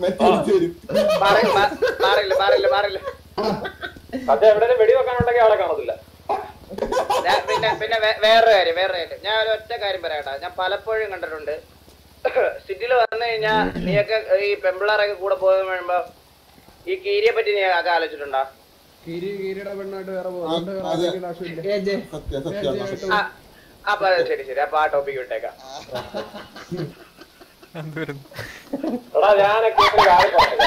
മാറില്ല മാറില്ല മാറില്ല അത് എവിടെ വെടി വെക്കാനുണ്ടെങ്കിൽ ആളെ കാണത്തില്ല. പിന്നെ പിന്നെ വേറൊരു കാര്യം വേറൊരു കാര്യം ഞാൻ ഒരു ഒറ്റ കാര്യം പറയാട്ടാ. ഞാൻ പലപ്പോഴും കണ്ടിട്ടുണ്ട് സിറ്റിയിൽ വന്നു കഴിഞ്ഞാ നീയൊക്കെ ഈ പെമ്പിളാറൊക്കെ കൂടെ പോയി കഴിയുമ്പോ ഈ കീരിയെ പറ്റി നീ ഒക്കെ ആലോചിച്ചിട്ടുണ്ടോ? അപ്പൊ ശരി ശരി അപ്പൊ ആ ടോപ്പിക് വിട്ടേക്കാം. ഞാനൊക്കെ ഒരു കാര്യം പറഞ്ഞേക്കാം.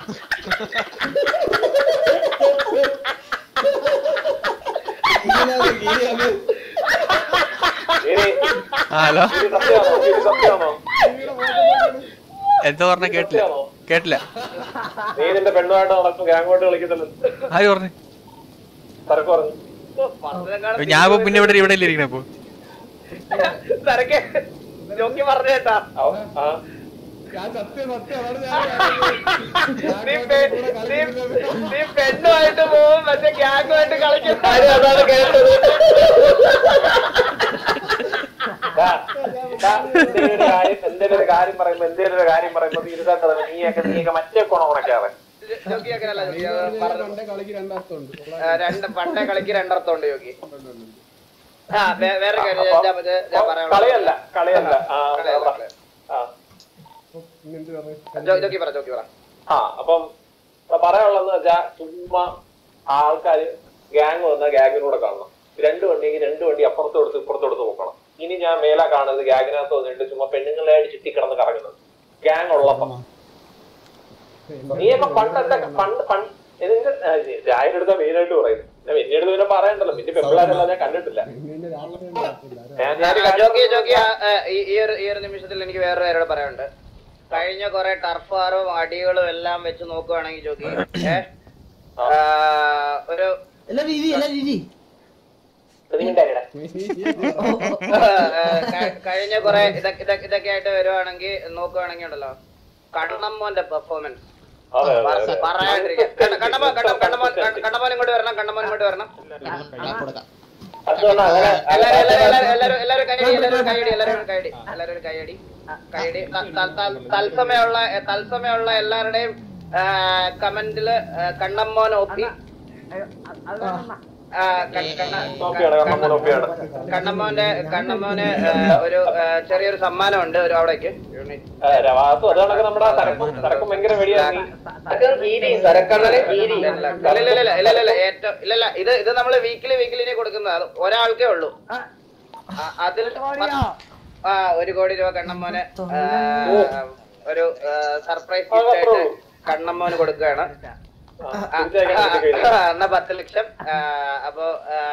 ഹലോ എന്താ പറഞ്ഞ കേട്ടില്ല കേട്ടില്ല. നീ നിന്റെ പെണ്ണുമായിട്ട് നടക്കും ഗ്യാങ്ങോട്ട് കളിക്കുന്നുണ്ട്. ആര് പറഞ്ഞു? സരക്ക് പറഞ്ഞു. ഞാൻ ഇപ്പൊ പിന്നെ ഇവിടെ ഇവിടെ ഇരിക്കണ ഇപ്പൊ സരക്ക് ജോക്കി പറഞ്ഞു കേട്ടാ. നീ പെണ്ണുമായിട്ട് പോവും പക്ഷെ ഗ്യാങ്ങുമായിട്ട് കളിക്കുന്ന അതാണ് കേട്ടത്. എന്തേലും ഒരു കാര്യം പറയുമ്പോ എന്തേലും ഒരു കാര്യം പറയുമ്പോ ഇരുതാത്ത നീയൊക്കെ നീയൊക്കെ മറ്റേ കോണം ഉണക്കാതെ രണ്ട് പണ്ടേ കളിക്ക് രണ്ടർത്ഥമുണ്ട് യോഗി. ആ വേറെ കളിയല്ല കളിയല്ല ജോക്കി പറ ജോക്കി പറ. ആ അപ്പം പറയാനുള്ളതെന്ന് വെച്ചാ ചുമ്മാ ആൾക്കാര് ഗ്യാങ് വന്നാൽ ഗ്യാങ്ങിനൂടെ കാണണം. രണ്ട് വണ്ടിയെങ്കിൽ രണ്ട് വണ്ടി അപ്പുറത്ത് കൊടുത്ത് ഇപ്പുറത്ത് കൊടുത്ത് നോക്കണം. ഇനി ഞാൻ മേല കാണുന്നത് ഗ്യാങ്ങിനകത്ത് വന്നിട്ട് ചുമ്മാ പെണ്ണുങ്ങളായിട്ട് ചുറ്റിക്കിടന്ന് കറങ്ങുന്നത് ഗ്യാങ് ഉള്ളപ്പം. നീയൊക്കെ പണ്ടത്തെ പണ്ട് പണ്ട് ഇതിന്റെ ചായയുടെ അടുത്ത മെയിനായിട്ട് പറയുന്നത്. ഞാൻ എന്റെ അടുത്ത് പിന്നെ പറയണ്ടല്ലോ. പിന്നെ പെമ്പിളാരെല്ലാം ഞാൻ കണ്ടിട്ടില്ല. ജോക്കി ജോക്കി ഈ ഒരു ഈ ഒരു നിമിഷത്തിൽ എനിക്ക് വേറൊരു കാര്യോട് പറയാനുണ്ട്. കഴിഞ്ഞ കുറെ ടർഫാറും അടികളും എല്ലാം വെച്ച് നോക്കുവാണെങ്കിൽ ജോക്കി ഒരു കഴിഞ്ഞ കുറെ ഇതൊക്കെ ആയിട്ട് വരുവാണെങ്കിൽ നോക്കുവാണെങ്കിൽ ഉണ്ടല്ലോ കണ്ണമ്മോന്റെ പെർഫോമൻസ് പറയാണ്ടിരിക്കാം. കണ്ണമ്മോൻ കണ്ണമ്മോൻ കണ്ണമ്മോൻ ഇങ്ങോട്ട് വരണം. കണ്ണമ്മോൻ ഇങ്ങോട്ട് വരണം. എല്ലാരും എല്ലാരും കൈയടി എല്ലാരും കൈയടി എല്ലാരും കൈയടി എല്ലാരും കൈയടി കൈയടി തത്സമയമുള്ള തത്സമയമുള്ള എല്ലാവരുടെയും കമന്റില് കണ്ണമ്മോൻ ഒപ്പി കണ്ണമ്മോന്റെ കണ്ണമ്മോന് ഒരു ചെറിയൊരു സമ്മാനമുണ്ട് ഒരു അവിടേക്ക്. ഇല്ലല്ല ഇത് ഇത് നമ്മള് വീക്കിലി വീക്കിലിനെ കൊടുക്കുന്നത് ഒരാൾക്കേ ഉള്ളൂ. അതിൽ ആ ഒരു കോടി രൂപ കണ്ണമ്മോന് ഒരു സർപ്രൈസ് ഗിഫ്റ്റ് ആയിട്ട് കണ്ണമ്മോന് കൊടുക്കുകയാണ്. എന്നാ പത്ത് ലക്ഷം. അപ്പൊ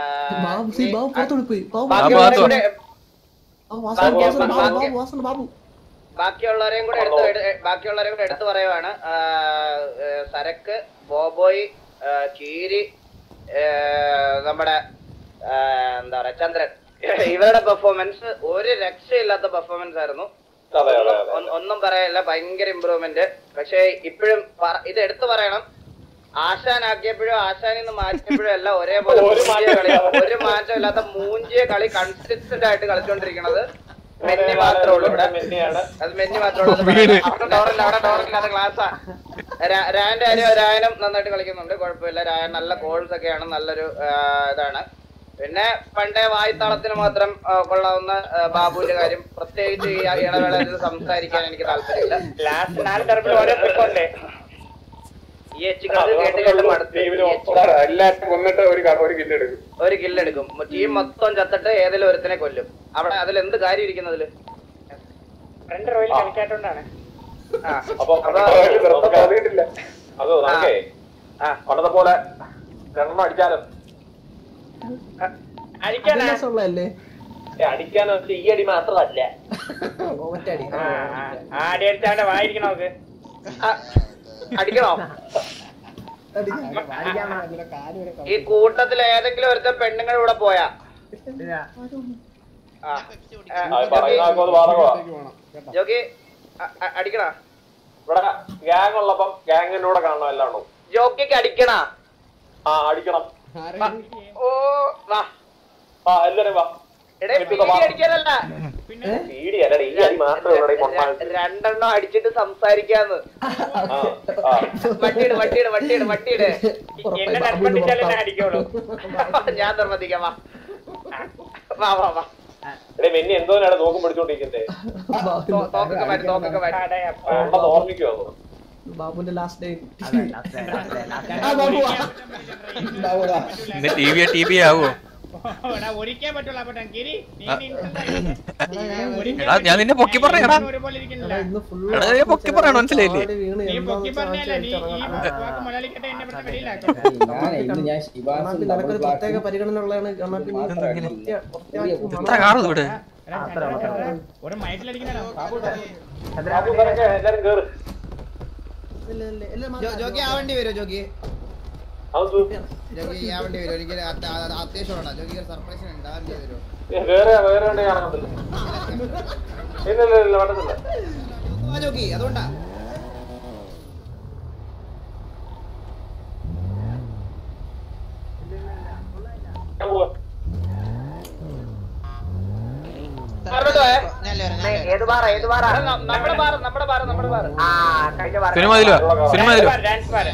ബാക്കിയുള്ളവരെയും കൂടെ എടുത്ത് ബാക്കിയുള്ളവരെയും കൂടെ എടുത്തു പറയുവാണ്. സരക്ക്, ബോബോയ്, കീരി, നമ്മുടെ എന്താ പറയാ ചന്ദ്രൻ, ഇവരുടെ പെർഫോമൻസ് ഒരു രക്ഷയില്ലാത്ത പെർഫോമൻസ് ആയിരുന്നു. ഒന്നും പറയാനില്ല, ഭയങ്കര ഇമ്പ്രൂവ്മെന്റ്. പക്ഷെ ഇപ്പോഴും ഇത് എടുത്തു പറയണം, ആശാനാക്കിയപ്പോഴും ആശാനിന്ന് മാറ്റിയപ്പോഴും എല്ലാം ഒരേപോലെ കളി, ഒരു മാറ്റം ഇല്ലാത്ത മൂഞ്ചിയ കളി കൺസിസ്റ്റന്റ് ആയിട്ട് കളിച്ചോണ്ടിരിക്കണത് മെന്നി മാത്രമേ ഉള്ളൂ ഇവിടെ. അത് മെന്നി മാത്രമേ ഉള്ളൂ. അവിടെ ഡോറില്ല, അവിടെ ഡോറില്ലാത്ത ക്ലാസ്സാ. രായന്റെ കാര്യം രായനും നന്നായിട്ട് കളിക്കുന്നുണ്ട്, കുഴപ്പമില്ല. രായൻ നല്ല കോൾസ് ഒക്കെയാണ്, നല്ലൊരു ഇതാണ്. പിന്നെ പണ്ടേ വായ്ത്താളത്തിന് മാത്രം കൊള്ളാവുന്ന ബാബുവിന്റെ കാര്യം പ്രത്യേകിച്ച് ഈ ഇടവേളയിൽ സംസാരിക്കാൻ എനിക്ക് താല്പര്യമില്ല. ലാസ്റ്റ് നാല് തരത്തിൽ ഓരോ ട്രിക്കുണ്ട്. ഈ എച്ചിക്കൾക്ക് കേട്ട് കേട്ട് മടുത്ത് ഒരു കില്ലെടുക്കും. ടീം മൊത്തം ചത്തിട്ട് ഏതെങ്കിലും ഒരുത്തിനെ കൊല്ലും. അവിടെ അതിൽ എന്ത് കാര്യം ഇരിക്കുന്നതില്? രണ്ട് റോയിൽ കളിക്കാത്തോണ്ടാണ്. പണ്ടത്തെ പോലെ രണ്ടെണ്ണം അടിച്ചാലും അടിക്കാനല്ലേ അടിക്കാനോ ഈ അടി മാത്രമല്ല ആടി അടിച്ചാണ്ട് വായിരിക്കണോ നോക്ക്. അടിക്കണോ? ഈ കൂട്ടത്തിൽ ഏതെങ്കിലും ഒരുത്തൻ പെണ്ണുങ്ങൾ ഇവിടെ പോയാ ജോക്കി അടിക്കണ? ഇവിടെ ഗ്യാങ് ഉള്ളപ്പം ഗ്യാങ്ങിന്റെ കൂടെ കാണണം എല്ലാണോ? ജോക്കിക്ക് അടിക്കണ? ആ അടിക്കണം. ഓ വാ ആ എല്ലാരും വാ. അടിക്കാനല്ല, രണ്ടെണ്ണം അടിച്ചിട്ട് സംസാരിക്കാന്ന്. വട്ടിയിട് വട്ടിയിട് വട്ടിയിട് വട്ടിയിട്. എന്നെ നിർബന്ധിച്ചാലേ ഞാൻ അടിക്കുള്ളൂ. ഞാൻ നിർബന്ധിക്കാം. വാ വാ വാ വാ. മെന്നി എന്തോന്നാണ് നോക്കും പിടിച്ചോണ്ടിരിക്കുന്നത്? തോക്കൊക്കെ മാറ്റി തോക്കൊക്കെ മാറ്റി ഓർമ്മിക്കുമോ? ബാബുന്റെ last day T V T V ആവോ? ഞാൻ നിന്നെ പൊക്കി പറഞ്ഞാ പൊക്കി പറയണ മനസ്സിലായില്ലേ? പ്രത്യേക പരിഗണന ഉള്ളതാണ്. ജോക്കി ആവേണ്ടി വരുമോ? ജോക്കി ജോക്കി ആവേണ്ടി വരുമോ? ഒരിക്കലും അത്യാവശ്യമാണ്. ജോക്കി സർപ്രൈസ് ഉണ്ടാവേണ്ടി വരുമോ? ജോക്കി അതുകൊണ്ടാ ഏത് ബാറ ഏത് ബാറ? നമ്മുടെ ബാറ് നമ്മുടെ ബാറ് നമ്മുടെ ബാറ്. ആ കഴിഞ്ഞ bar cinema cinema dance bar.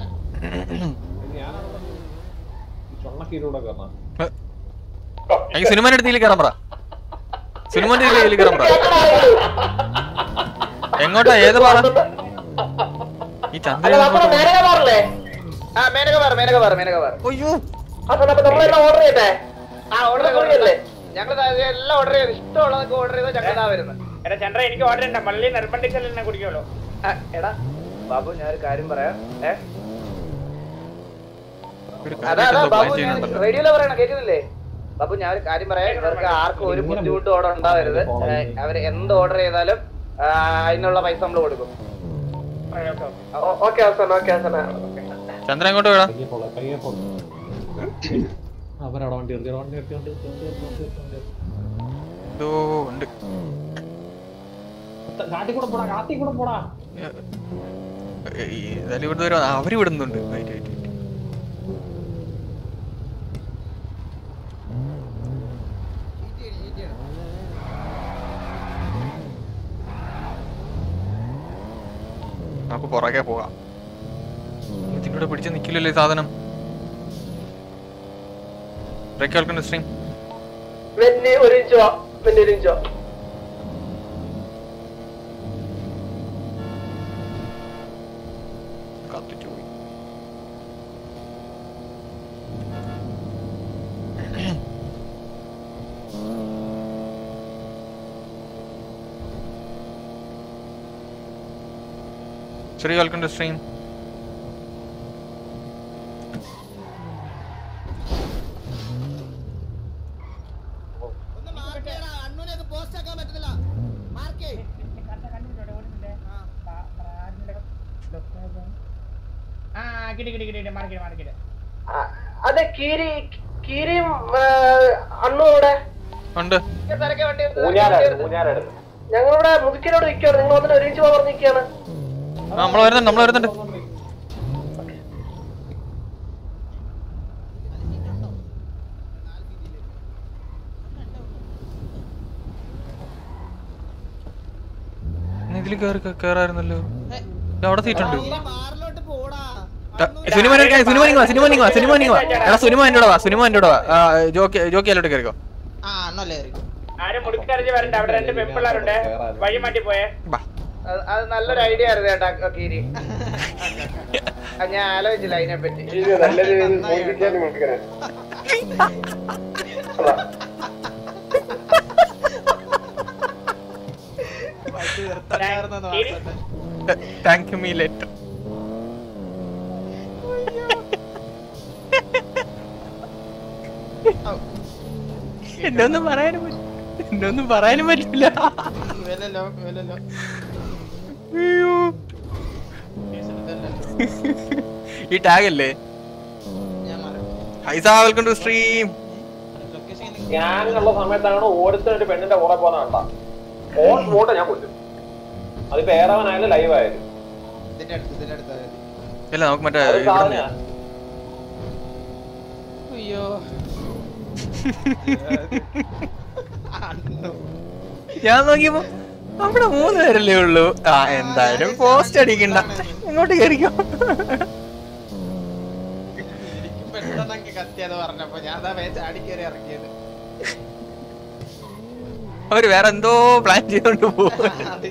Cinema അടുത്തേക്ക് കയറാൻ പറ. സിനിമന്റെ ഇതിൽ കയറാൻ പറ. എങ്ങോട്ടാ? ഏത് ബാറ? ഈ ചന്ദ്രൻ മേനക ബാറല്ലേ? ആ Menaka bar Menaka bar Menaka bar. അയ്യോ നമ്മളെല്ലാം ഓർഡർ ചെയ്തേ. ആ ഓർഡർ ചെയ്തല്ലേ? ഞങ്ങൾ എല്ലാം ഓർഡർ ചെയ്ത് ഇഷ്ടമുള്ളതൊക്കെ ഓർഡർ ചെയ്താൽ ഞങ്ങൾ ഇതാ വരുന്നത്. എടാ ചന്ദ്ര എനിക്ക് ഓർഡർ ചെയ്യണ്ട, പള്ളി നിർബന്ധിച്ചല്ലേ എന്നെ കുടിക്കുള്ളൂ. എടാ ബാബു ഞാനൊരു കാര്യം പറയാം. ഏ അതാ അതാ ബാബു റേഡിയോയില് പറയണ കേൾക്കുന്നില്ലേ? ബാബു ഞാൻ ഒരു കാര്യം പറയാം. ഇവർക്ക് ആർക്കും ഒരു ബുദ്ധിമുട്ടും ഓർഡർ ഉണ്ടാവരുത്. അവര് എന്ത് ഓർഡർ ചെയ്താലും അതിനുള്ള പൈസ നമ്മൾ കൊടുക്കും. ഓക്കെ അവസാനം ഓക്കെ അവസാനം. ചന്ദ്രൻ എങ്ങോട്ട് വേണം? അവരവിടെ വണ്ടി നിർത്തി വണ്ടി നിർത്തി വണ്ടി ഉണ്ട്. കാട്ടി കൂടെ പോടാ കാട്ടി കൂടെ പോടാ. ഇവിടുന്ന് വരും, അവര് വിടുന്നുണ്ട്. നമുക്ക് പുറകെ പോകാം. ഇതിലൂടെ പിടിച്ച് നിക്കില്ലല്ലോ ഈ സാധനം. Ricky, welcome to the stream. വെന്നി ഒരു ഇഞ്ചോ വെന്നി ഒരു ഇഞ്ചോ കത്തിച്ചു പോയി. Sri, welcome to the stream. അതെ കീരി കീരിയും അണ്ണും ഇവിടെ ഉണ്ട്. ഞങ്ങളിവിടെ മുതുക്കിനോട് നിൽക്കുകയാണ്. നിങ്ങൾ വന്നിട്ട് ഒരുമിച്ച് പോകാൻ നിൽക്കുകയാണ്. നമ്മൾ വരുന്നുണ്ട് നമ്മൾ വരുന്നുണ്ട്. ഇതില് കേറി കേറായിരുന്നല്ലോ. അവിടെ സീറ്റുണ്ട്. Cinema cinema cinema cinema cinema എടാ സിനിമ എന്റെ കൂടെ വാ സിനിമ എന്റെ കൂടെ വാ. ജോക്കി ജോക്കി അല്ലോട്ട് കയറിക്കോ. അത് നല്ലൊരു ഐഡിയ ആയിരുന്നു ചേട്ടാ കീരി. ഞാൻ ആലോചിച്ചില്ല അതിനെ പറ്റി. Thank you me later. എന്നെ ഒന്നും പറയാനും എന്നെ ഒന്നും പറയാനും പറ്റില്ല. ഈ ടാഗ് അല്ലേ? ഹൈസാ വെൽക്കം ടു സ്ട്രീം. ഞാനുള്ള സമയത്താണ് ഓടിച്ചൊരു പെണ്ണിന്റെ കൂടെ പോകുന്ന കണ്ട ഓൺ സ്പോട്ട് ഞാൻ കൊല്ലും. അതിപ്പോ ഏറവനായാലും ലൈവ് ആയാലും. ഇല്ല നമുക്ക് മറ്റേ ഞാൻ നോക്കിയപ്പോ അവിടെ മൂന്ന് പേരല്ലേ ഉള്ളൂ. ആ എന്തായാലും പോസ്റ്റ് അടിക്കണ്ട, ഇങ്ങോട്ട് കയറിക്കോ. അവര് വേറെ എന്തോ പ്ലാൻ ചെയ്തോണ്ട് പോകും.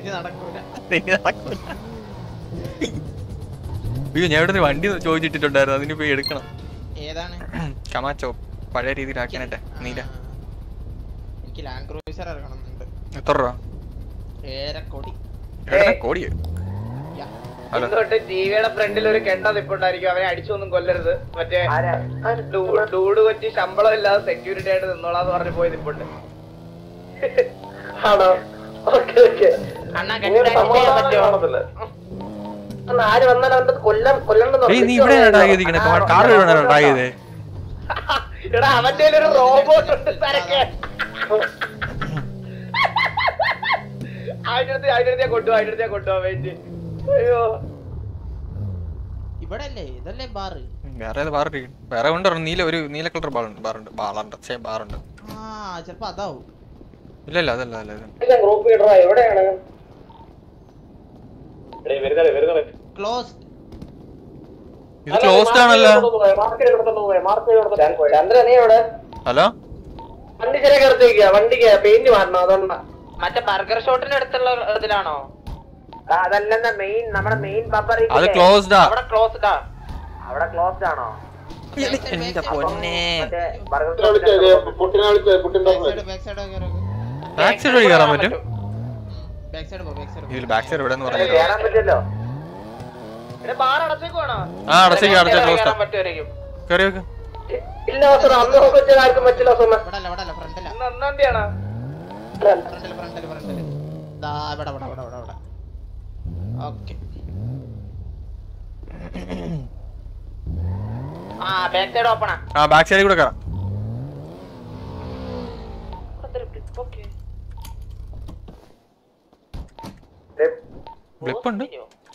അയ്യോ ഞാൻ ഇവിടെ വണ്ടി ചോദിച്ചിട്ടുണ്ടായിരുന്നു, അതിന് പോയി എടുക്കണം. കമാച്ചോ പഴയ രീതിയിലാക്കാനട്ടെ. നീല എത്ര രൂപ? കോടിയോ? ടിവിയുടെ ഫ്രണ്ടിൽ ഒരു കെണ്ട നിപ്പുണ്ടായിരിക്കും. അവനെ അടിച്ചൊന്നും കൊല്ലരുത്. മറ്റേ ഡൂഡ് കൊച്ചി ശമ്പളം ഇല്ലാതെ സെക്യൂരിറ്റി ആയിട്ട് നിന്നോളാന്ന് പറഞ്ഞു പോയി നിപ്പുണ്ട്. ആണോ? Okay okay. ആര് വന്നാലും കൊല്ലം കൊല്ലണ്ടെന്ന് എടാ അവന്റെ ഒരു റോബോട്ട് ഉണ്ട് തരക്കെ. അതിനടുത്ത് അതിനടുത്ത് കൊണ്ടുപോവാ അതിനടുത്ത് കൊണ്ടുപോവാ വെയിറ്റ്. അയ്യോ ഇവിടല്ലേ ഇതല്ലേ ബാറ്? വേറെ ബാർ വേറെ ഉണ്ട്. നീല ഒരു നീല കളർ ബാറുണ്ട് ബാറുണ്ട് ബാറുണ്ട് സേ ബാറുണ്ട്. ആ ചിലപ്പോ അതാവും. ഇല്ല ഇല്ല അതല്ല അല്ല ഗ്രൂപ്പ് ലീഡറാ. എവിടെയാണ്? ക്ലോസ്ഡ്. ഇത് ക്ലോസ്ഡ് ആണല്ലോ. ചന്ദ്ര നീ എവിടെ? ഹലോ വണ്ടി ശരിയാക്കി എടുത്തേക്കാ. വണ്ടിക്ക് പെയിന്റ് മാറണം അതുകൊണ്ടാ. മറ്റേ ബർഗർ ഷോട്ടിന്റെ അടുത്തുള്ള ഇതിലാണോ? അതല്ലെന്ന മെയിൻ നമ്മുടെ മെയിൻ പബ്ബർ അത് ക്ലോസ്ഡ് ആ. അവിടെ ക്ലോസ്ഡ് ആ. അവിടെ ക്ലോസ്ഡ് ആണോ? എന്റെ പൊന്നേ ബാക്ക് സൈഡ് വഴി കയറാൻ പറ്റും. ഇതിൽ ബാക്ക് സൈഡ് എവിടെ എന്ന് പറഞ്ഞു കേറാൻ പറ്റുമല്ലോ. ബാർ അടച്ചേക്കുവാണോ? ആ അടച്ചേക്ക് അടച്ചേ ക്ലോസ്ഡ് ആ. കയറി വെക്ക്. ഇല്ല അന്ന് നോക്കിയ ആർക്കും പറ്റില്ല. ഒന്നാം തീയതിയാണോ? ആ ബാക്ക് സൈഡ് ഓപ്പൺ ആ. ആ ബാക്ക് സൈഡിൽ കൂടെ കയറാം. ബ്ലിപ്പ് ഉണ്ട്.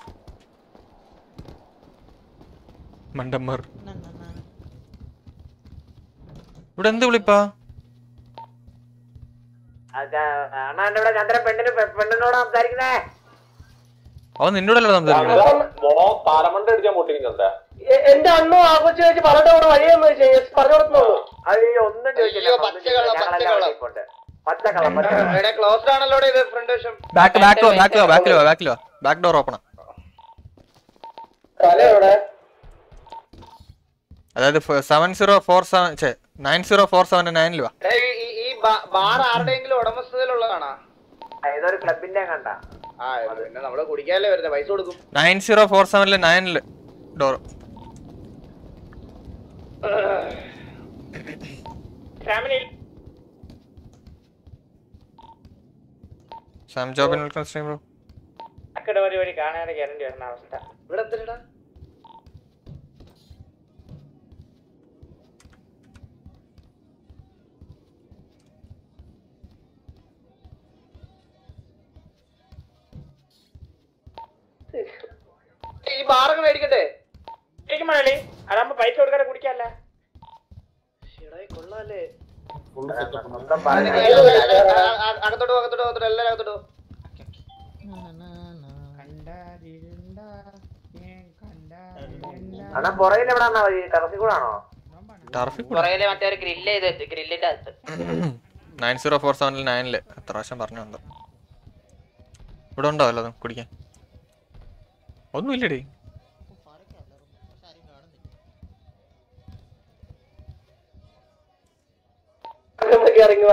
മണ്ടമ്മർ ഇവിടെ എന്ത് വിളിപ്പാ? ചന്ദ്രൻ പെണ്ണിന് പെണ്ണിനോട് സംസാരിക്കുന്നേ. അവൻ നിന്നോടല്ലോ സംസാരിക്കുന്നത്. താരമണ്ട അടിച്ചാൻ പൊട്ടിക്കും ചന്ദ്ര. എന്റെ അണ്ണു ആഘോഷിച്ച് വെച്ച് പറഞ്ഞ വഴിയെന്ന് വെച്ചാൽ പറഞ്ഞു കൊടുത്തുള്ളൂ. അയ്യോ ഒന്നും ചോദിച്ചില്ല. പച്ചക്കള്ളം ക്ലോസ്ഡ് ആണല്ലോ ഇത് ഫ്രണ്ട് വശം. ബാക്ക് ബാക്ക് ബാക്കിലോ ബാക്കിലോ ബാക്കിലോ ബാക്ക് ഡോർ ഓപ്പൺ. അതായത് seven zero four seven nine zero four seven നയനിൽ വാ. ഈ ബാർ ആരുടെയെങ്കിലും ഉടമസ്ഥതയിലുള്ളതാണോ? ഏതൊരു ക്ലബിന്റെ കണ്ട. ആ പിന്നെ നമ്മള് കുടിക്കാനല്ലേ വരുന്നത്, പൈസ കൊടുക്കും. നയൻ സീറോ ഫോർ സെവനില് നയനില് door. Sam Jobin welcome stream bro. അക്കടെ വഴി വഴി കാണാതെ ഗ്യാരണ്ടി വരുന്ന അവസ്ഥ ഇവിടെ എന്തിനാ? ഈ ബാറൊക്കെ മേടിക്കട്ടെ. മണലി അതാകുമ്പോ പൈസ കൊടുക്കാതെ കുടിക്കാല്ലേ. കൊള്ളാല്ലേ. അകത്തോട്ടോ അകത്തോട്ടോ അകത്തോട്ടോ എല്ലാരും അകത്തോട്ടോ. അണ്ണാ പുറകിൽ എവിടാ വഴി? ടർഫിൽ കൂടാണോ? പുറകില് മറ്റേ ഒരു ഗ്രില്ല് ചെയ്ത് ഗ്രില്ലിന്റെ അകത്ത്. നയൻ സീറോ ഫോർ സെവനിൽ നയനില് എത്ര പ്രാവശ്യം പറഞ്ഞുണ്ട്. ഇവിടെ ഉണ്ടോ അല്ലതും കുടിക്കാൻ? ഒന്നുമില്ലടി. ഇറങ്ങുക.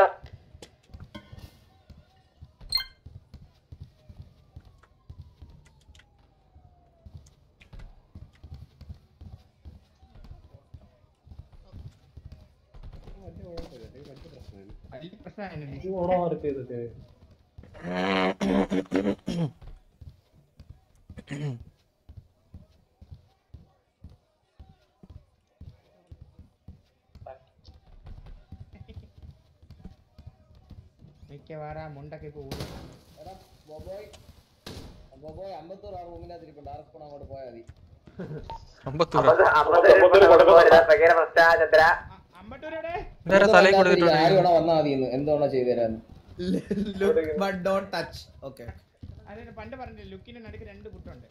മിക്കവാറും മുണ്ടൊക്കെ പോകും. അമ്പത്തൂർ ആ റൂമിനകത്തിരിപ്പുണ്ട്. ആർക്കും അങ്ങോട്ട് പോയാൽ മതി. ആരും വന്നാ മതി. എന്തോണോ ചെയ്തു തരാൻ. പണ്ട് പറഞ്ഞില്ലേ ലുക്കിന്റെ നടുക്ക് രണ്ട് കുട്ടുണ്ട്.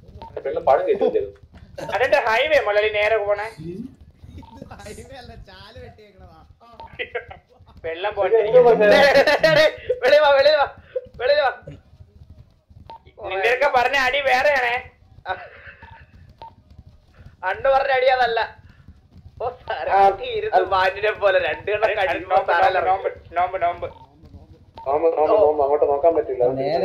അതെന്റെ ഹൈവേ മുളലി നേരെ പോണേ. ഹൈവേ അല്ല, ചാല് വെട്ടിയേക്കണതാ. വെള്ളം പോട്ടെ. വെളിവാ വെളിവാ വെളിവാ. നിന്റെയൊക്കെ പറഞ്ഞ അടി വേറെയാണേ. അണ്ട് പറഞ്ഞ അടി അതല്ല. മാറ്റിനെ പോലെ രണ്ട് നോമ്പ് നോമ്പ് അങ്ങോട്ട് നോക്കാൻ പറ്റില്ല.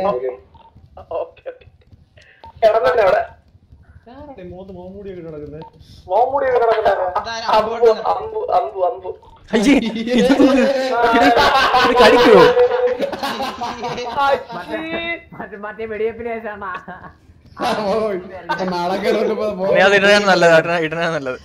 മറ്റേ വെടിയപ്പിന് ശേഷമാണ്. അത് ഇടാനാണ് നല്ലത്. ഇടാനാണ് നല്ലത്.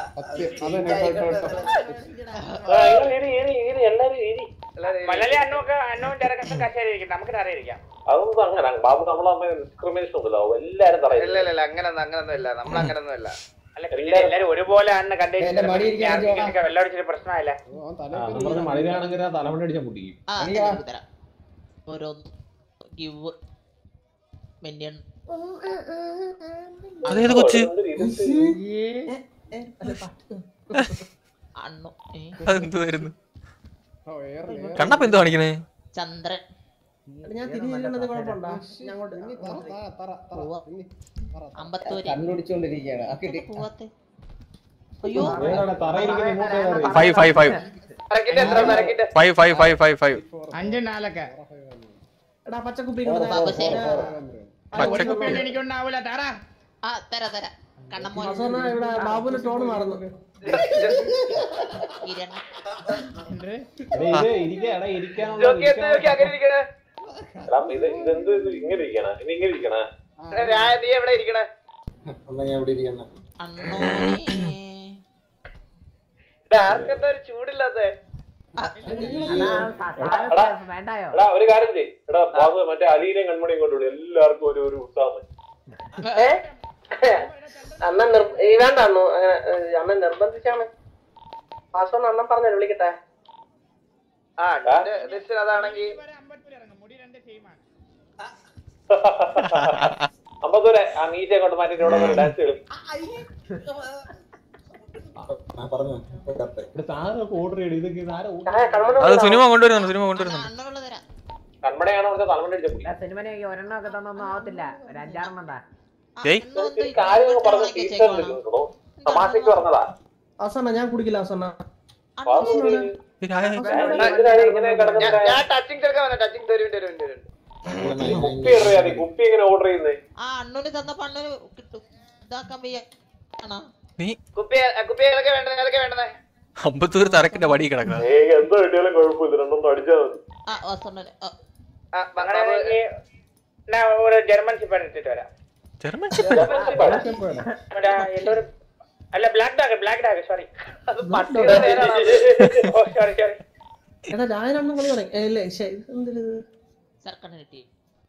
മലയാളി അന്നൊക്കെ അന്നവും ചെറുക്കനും കശേരിയിരിക്കും. നമുക്ക് അറിയിരിക്കാം. അതൊന്നും അങ്ങനെ ബാബു നമ്മളമ്മ ഡിസ്ക്രിമിനേഷൻ ഉണ്ടല്ലോ. എല്ലാരും പറയും. ഇല്ല ഇല്ല അങ്ങനൊന്നും അങ്ങനൊന്നും ഇല്ല. നമ്മളങ്ങനൊന്നും ഇല്ല. എല്ലാരും ഒരുപോലെ ആണ് കണ്ടിട്ട് വെള്ളമടിച്ചിട്ട് പ്രശ്നമായില്ല. മഴയാണെങ്കിൽ തലമുടി അടിച്ചാൽ പൊട്ടിക്കും. അതേത് കൊച്ച്? അതെന്തുവായിരുന്നു? കണ്ണപ്പ എന്ത് കാണിക്കണേ? ചന്ദ്രൻ. ഞാൻ തിരിഞ്ഞിരിക്കുന്നത് കുഴപ്പമുണ്ടോ? കണ്ണുടിച്ചോണ്ടിരിക്കുകയാണ്. Five five five five five five five five അഞ്ച് നാലൊക്കെ പച്ചക്കുപ്പി എനിക്കുണ്ടാവൂല. തരാ തരാ തരാ ഇവിടെ ബാബുവിന്റെ ടോണ് മാറുന്നു. ഇതെന്ത് ഇങ്ങനെ ഇരിക്കണ ഇങ്ങനെ ഇരിക്കണ നീ എവിടെ ഇരിക്കണേ? ആർക്കെന്താ ഒരു ചൂടില്ലാത്ത? എടാ ഒരു കാര്യം ചെയ്യ്. എടാ ബാബു മറ്റേ അലീനെയും കൺമണിയും കൊണ്ടുവിടും. എല്ലാവർക്കും ഒരു ഒരു ഉത്സാഹം. അണ്ണൻ വേണ്ട അണ്ണു അങ്ങനെ അണ്ണൻ നിർബന്ധിച്ചാണ്. പാസ്വേഡ് അണ്ണൻ പറഞ്ഞു വിളിക്കട്ടെ. അതാണെങ്കിൽ അമ്പത്തൂരെ ആ നീറ്റയെ കൊണ്ട് മാറ്റിട്ട് ഡാൻസ് കളിക്കും. ഓർഡർ ചെയ്ത് ഇതൊക്കെ അത് സിനിമ കൊണ്ടുവരുന്നുണ്ട് സിനിമ കൊണ്ടുവരുന്നുണ്ട് കൺമടയാണ് അവിടുത്തെ തലമുണ്ട അടിച്ച പുള്ളി. സിനിമനെ ഒരെണ്ണമൊക്കെ തന്നൊന്നും ആവത്തില്ല ഒരു അഞ്ചാറെണ്ണം എന്താ ഏയ് ഒരു കാര്യം പറഞ്ഞ ടീച്ചറിലിരുന്നോ തമാശക്ക് പറഞ്ഞതാ. അവസാന ഞാൻ കുടിക്കില്ല അവസാന ഞാൻ ടച്ചിങ് ചെറുക്കാൻ വന്ന ടച്ചിങ് തരും തരും തരും കുപ്പി അറിയാതെ കുപ്പി എങ്ങനെ ഓർഡർ ചെയ്യുന്നത്? ആ അണ്ണൂന് തന്നപ്പോ അണ്ണൂന് കിട്ടും ഇതാക്കാൻ വയ്യ ആണോ നീ കുപ്പി കുപ്പി ഏതൊക്കെ വേണ്ടത് ഏതൊക്കെ വേണ്ടത്? അമ്പത്തൂർ തരക്കിന്റെ വടി കിടക്കണം. എന്തോ കിട്ടിയാലും കുഴപ്പമില്ല, രണ്ടൊന്നും അടിച്ചാൽ മതി. ആ വാസണ്ണന് ഒരു ജർമ്മൻ ഷിപ്പ് എടുത്തിട്ട് വരാം. ജർമ്മൻ അല്ല black dog black dog sorry sorry sorry എടാ രായനണ്ണൻ കളി തുടങ്ങി അല്ലേ എന്തിന് സർക്കണ്ണ കിട്ടി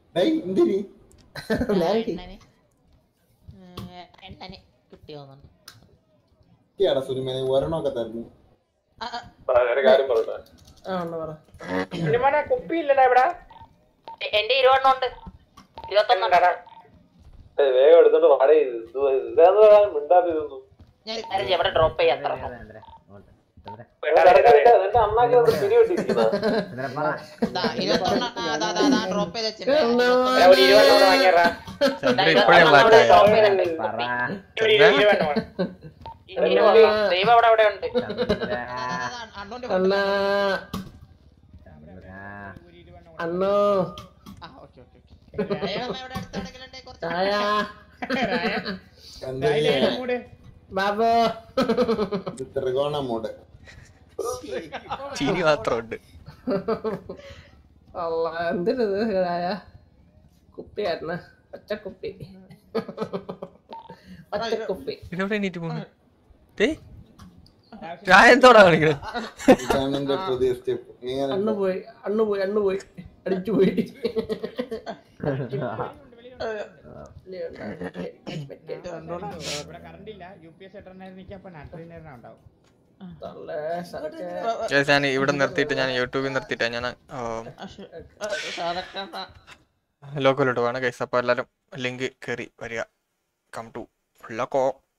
എണ്ണന് കിട്ടിയോന്നുണ്ട് ഒരെണ്ണമൊക്കെ തരുന്നു. കുപ്പി ഇല്ലടാ ഇവിടെ. എന്റെ ഇരുപതെണ്ണം ഉണ്ട് ഇരുപത്തൊന്നെണ്ണം വേഗം എടുത്തോണ്ട് വാടക ഇതാന്ന് മിണ്ടാതിരുന്നു. ഞാൻ എവിടെ ഡ്രോപ്പ് ചെയ്യാം അത്ര ഡ്രോപ്പ് ചെയ്ത് ദൈവം അവിടെ അവിടെ ഉണ്ട് അണ്ണോ ബാബു ത്രികോണ മൂട് ചിരി മാത്രമുണ്ട്. എന്തിനത് രായ കുപ്പിയായിരുന്നു പച്ചക്കുപ്പി പച്ചക്കുപ്പി എന്തോടാ കളിക്കുന്നത്? പുതിയ സ്റ്റെപ്പ് അണ്ണു പോയി അണ്ണു പോയി അണ്ണു പോയി അടിച്ചു പോയി. ഞാൻ ഇവിടെ നിർത്തിയിട്ട് ഞാൻ യൂട്യൂബിൽ നിർത്തിയിട്ടാ ഞാൻ ലോക്കലോട്ട് വേണം ഗൈസ്. അപ്പോൾ എല്ലാവരും ലിങ്ക് കയറി വരിക. Come to loco.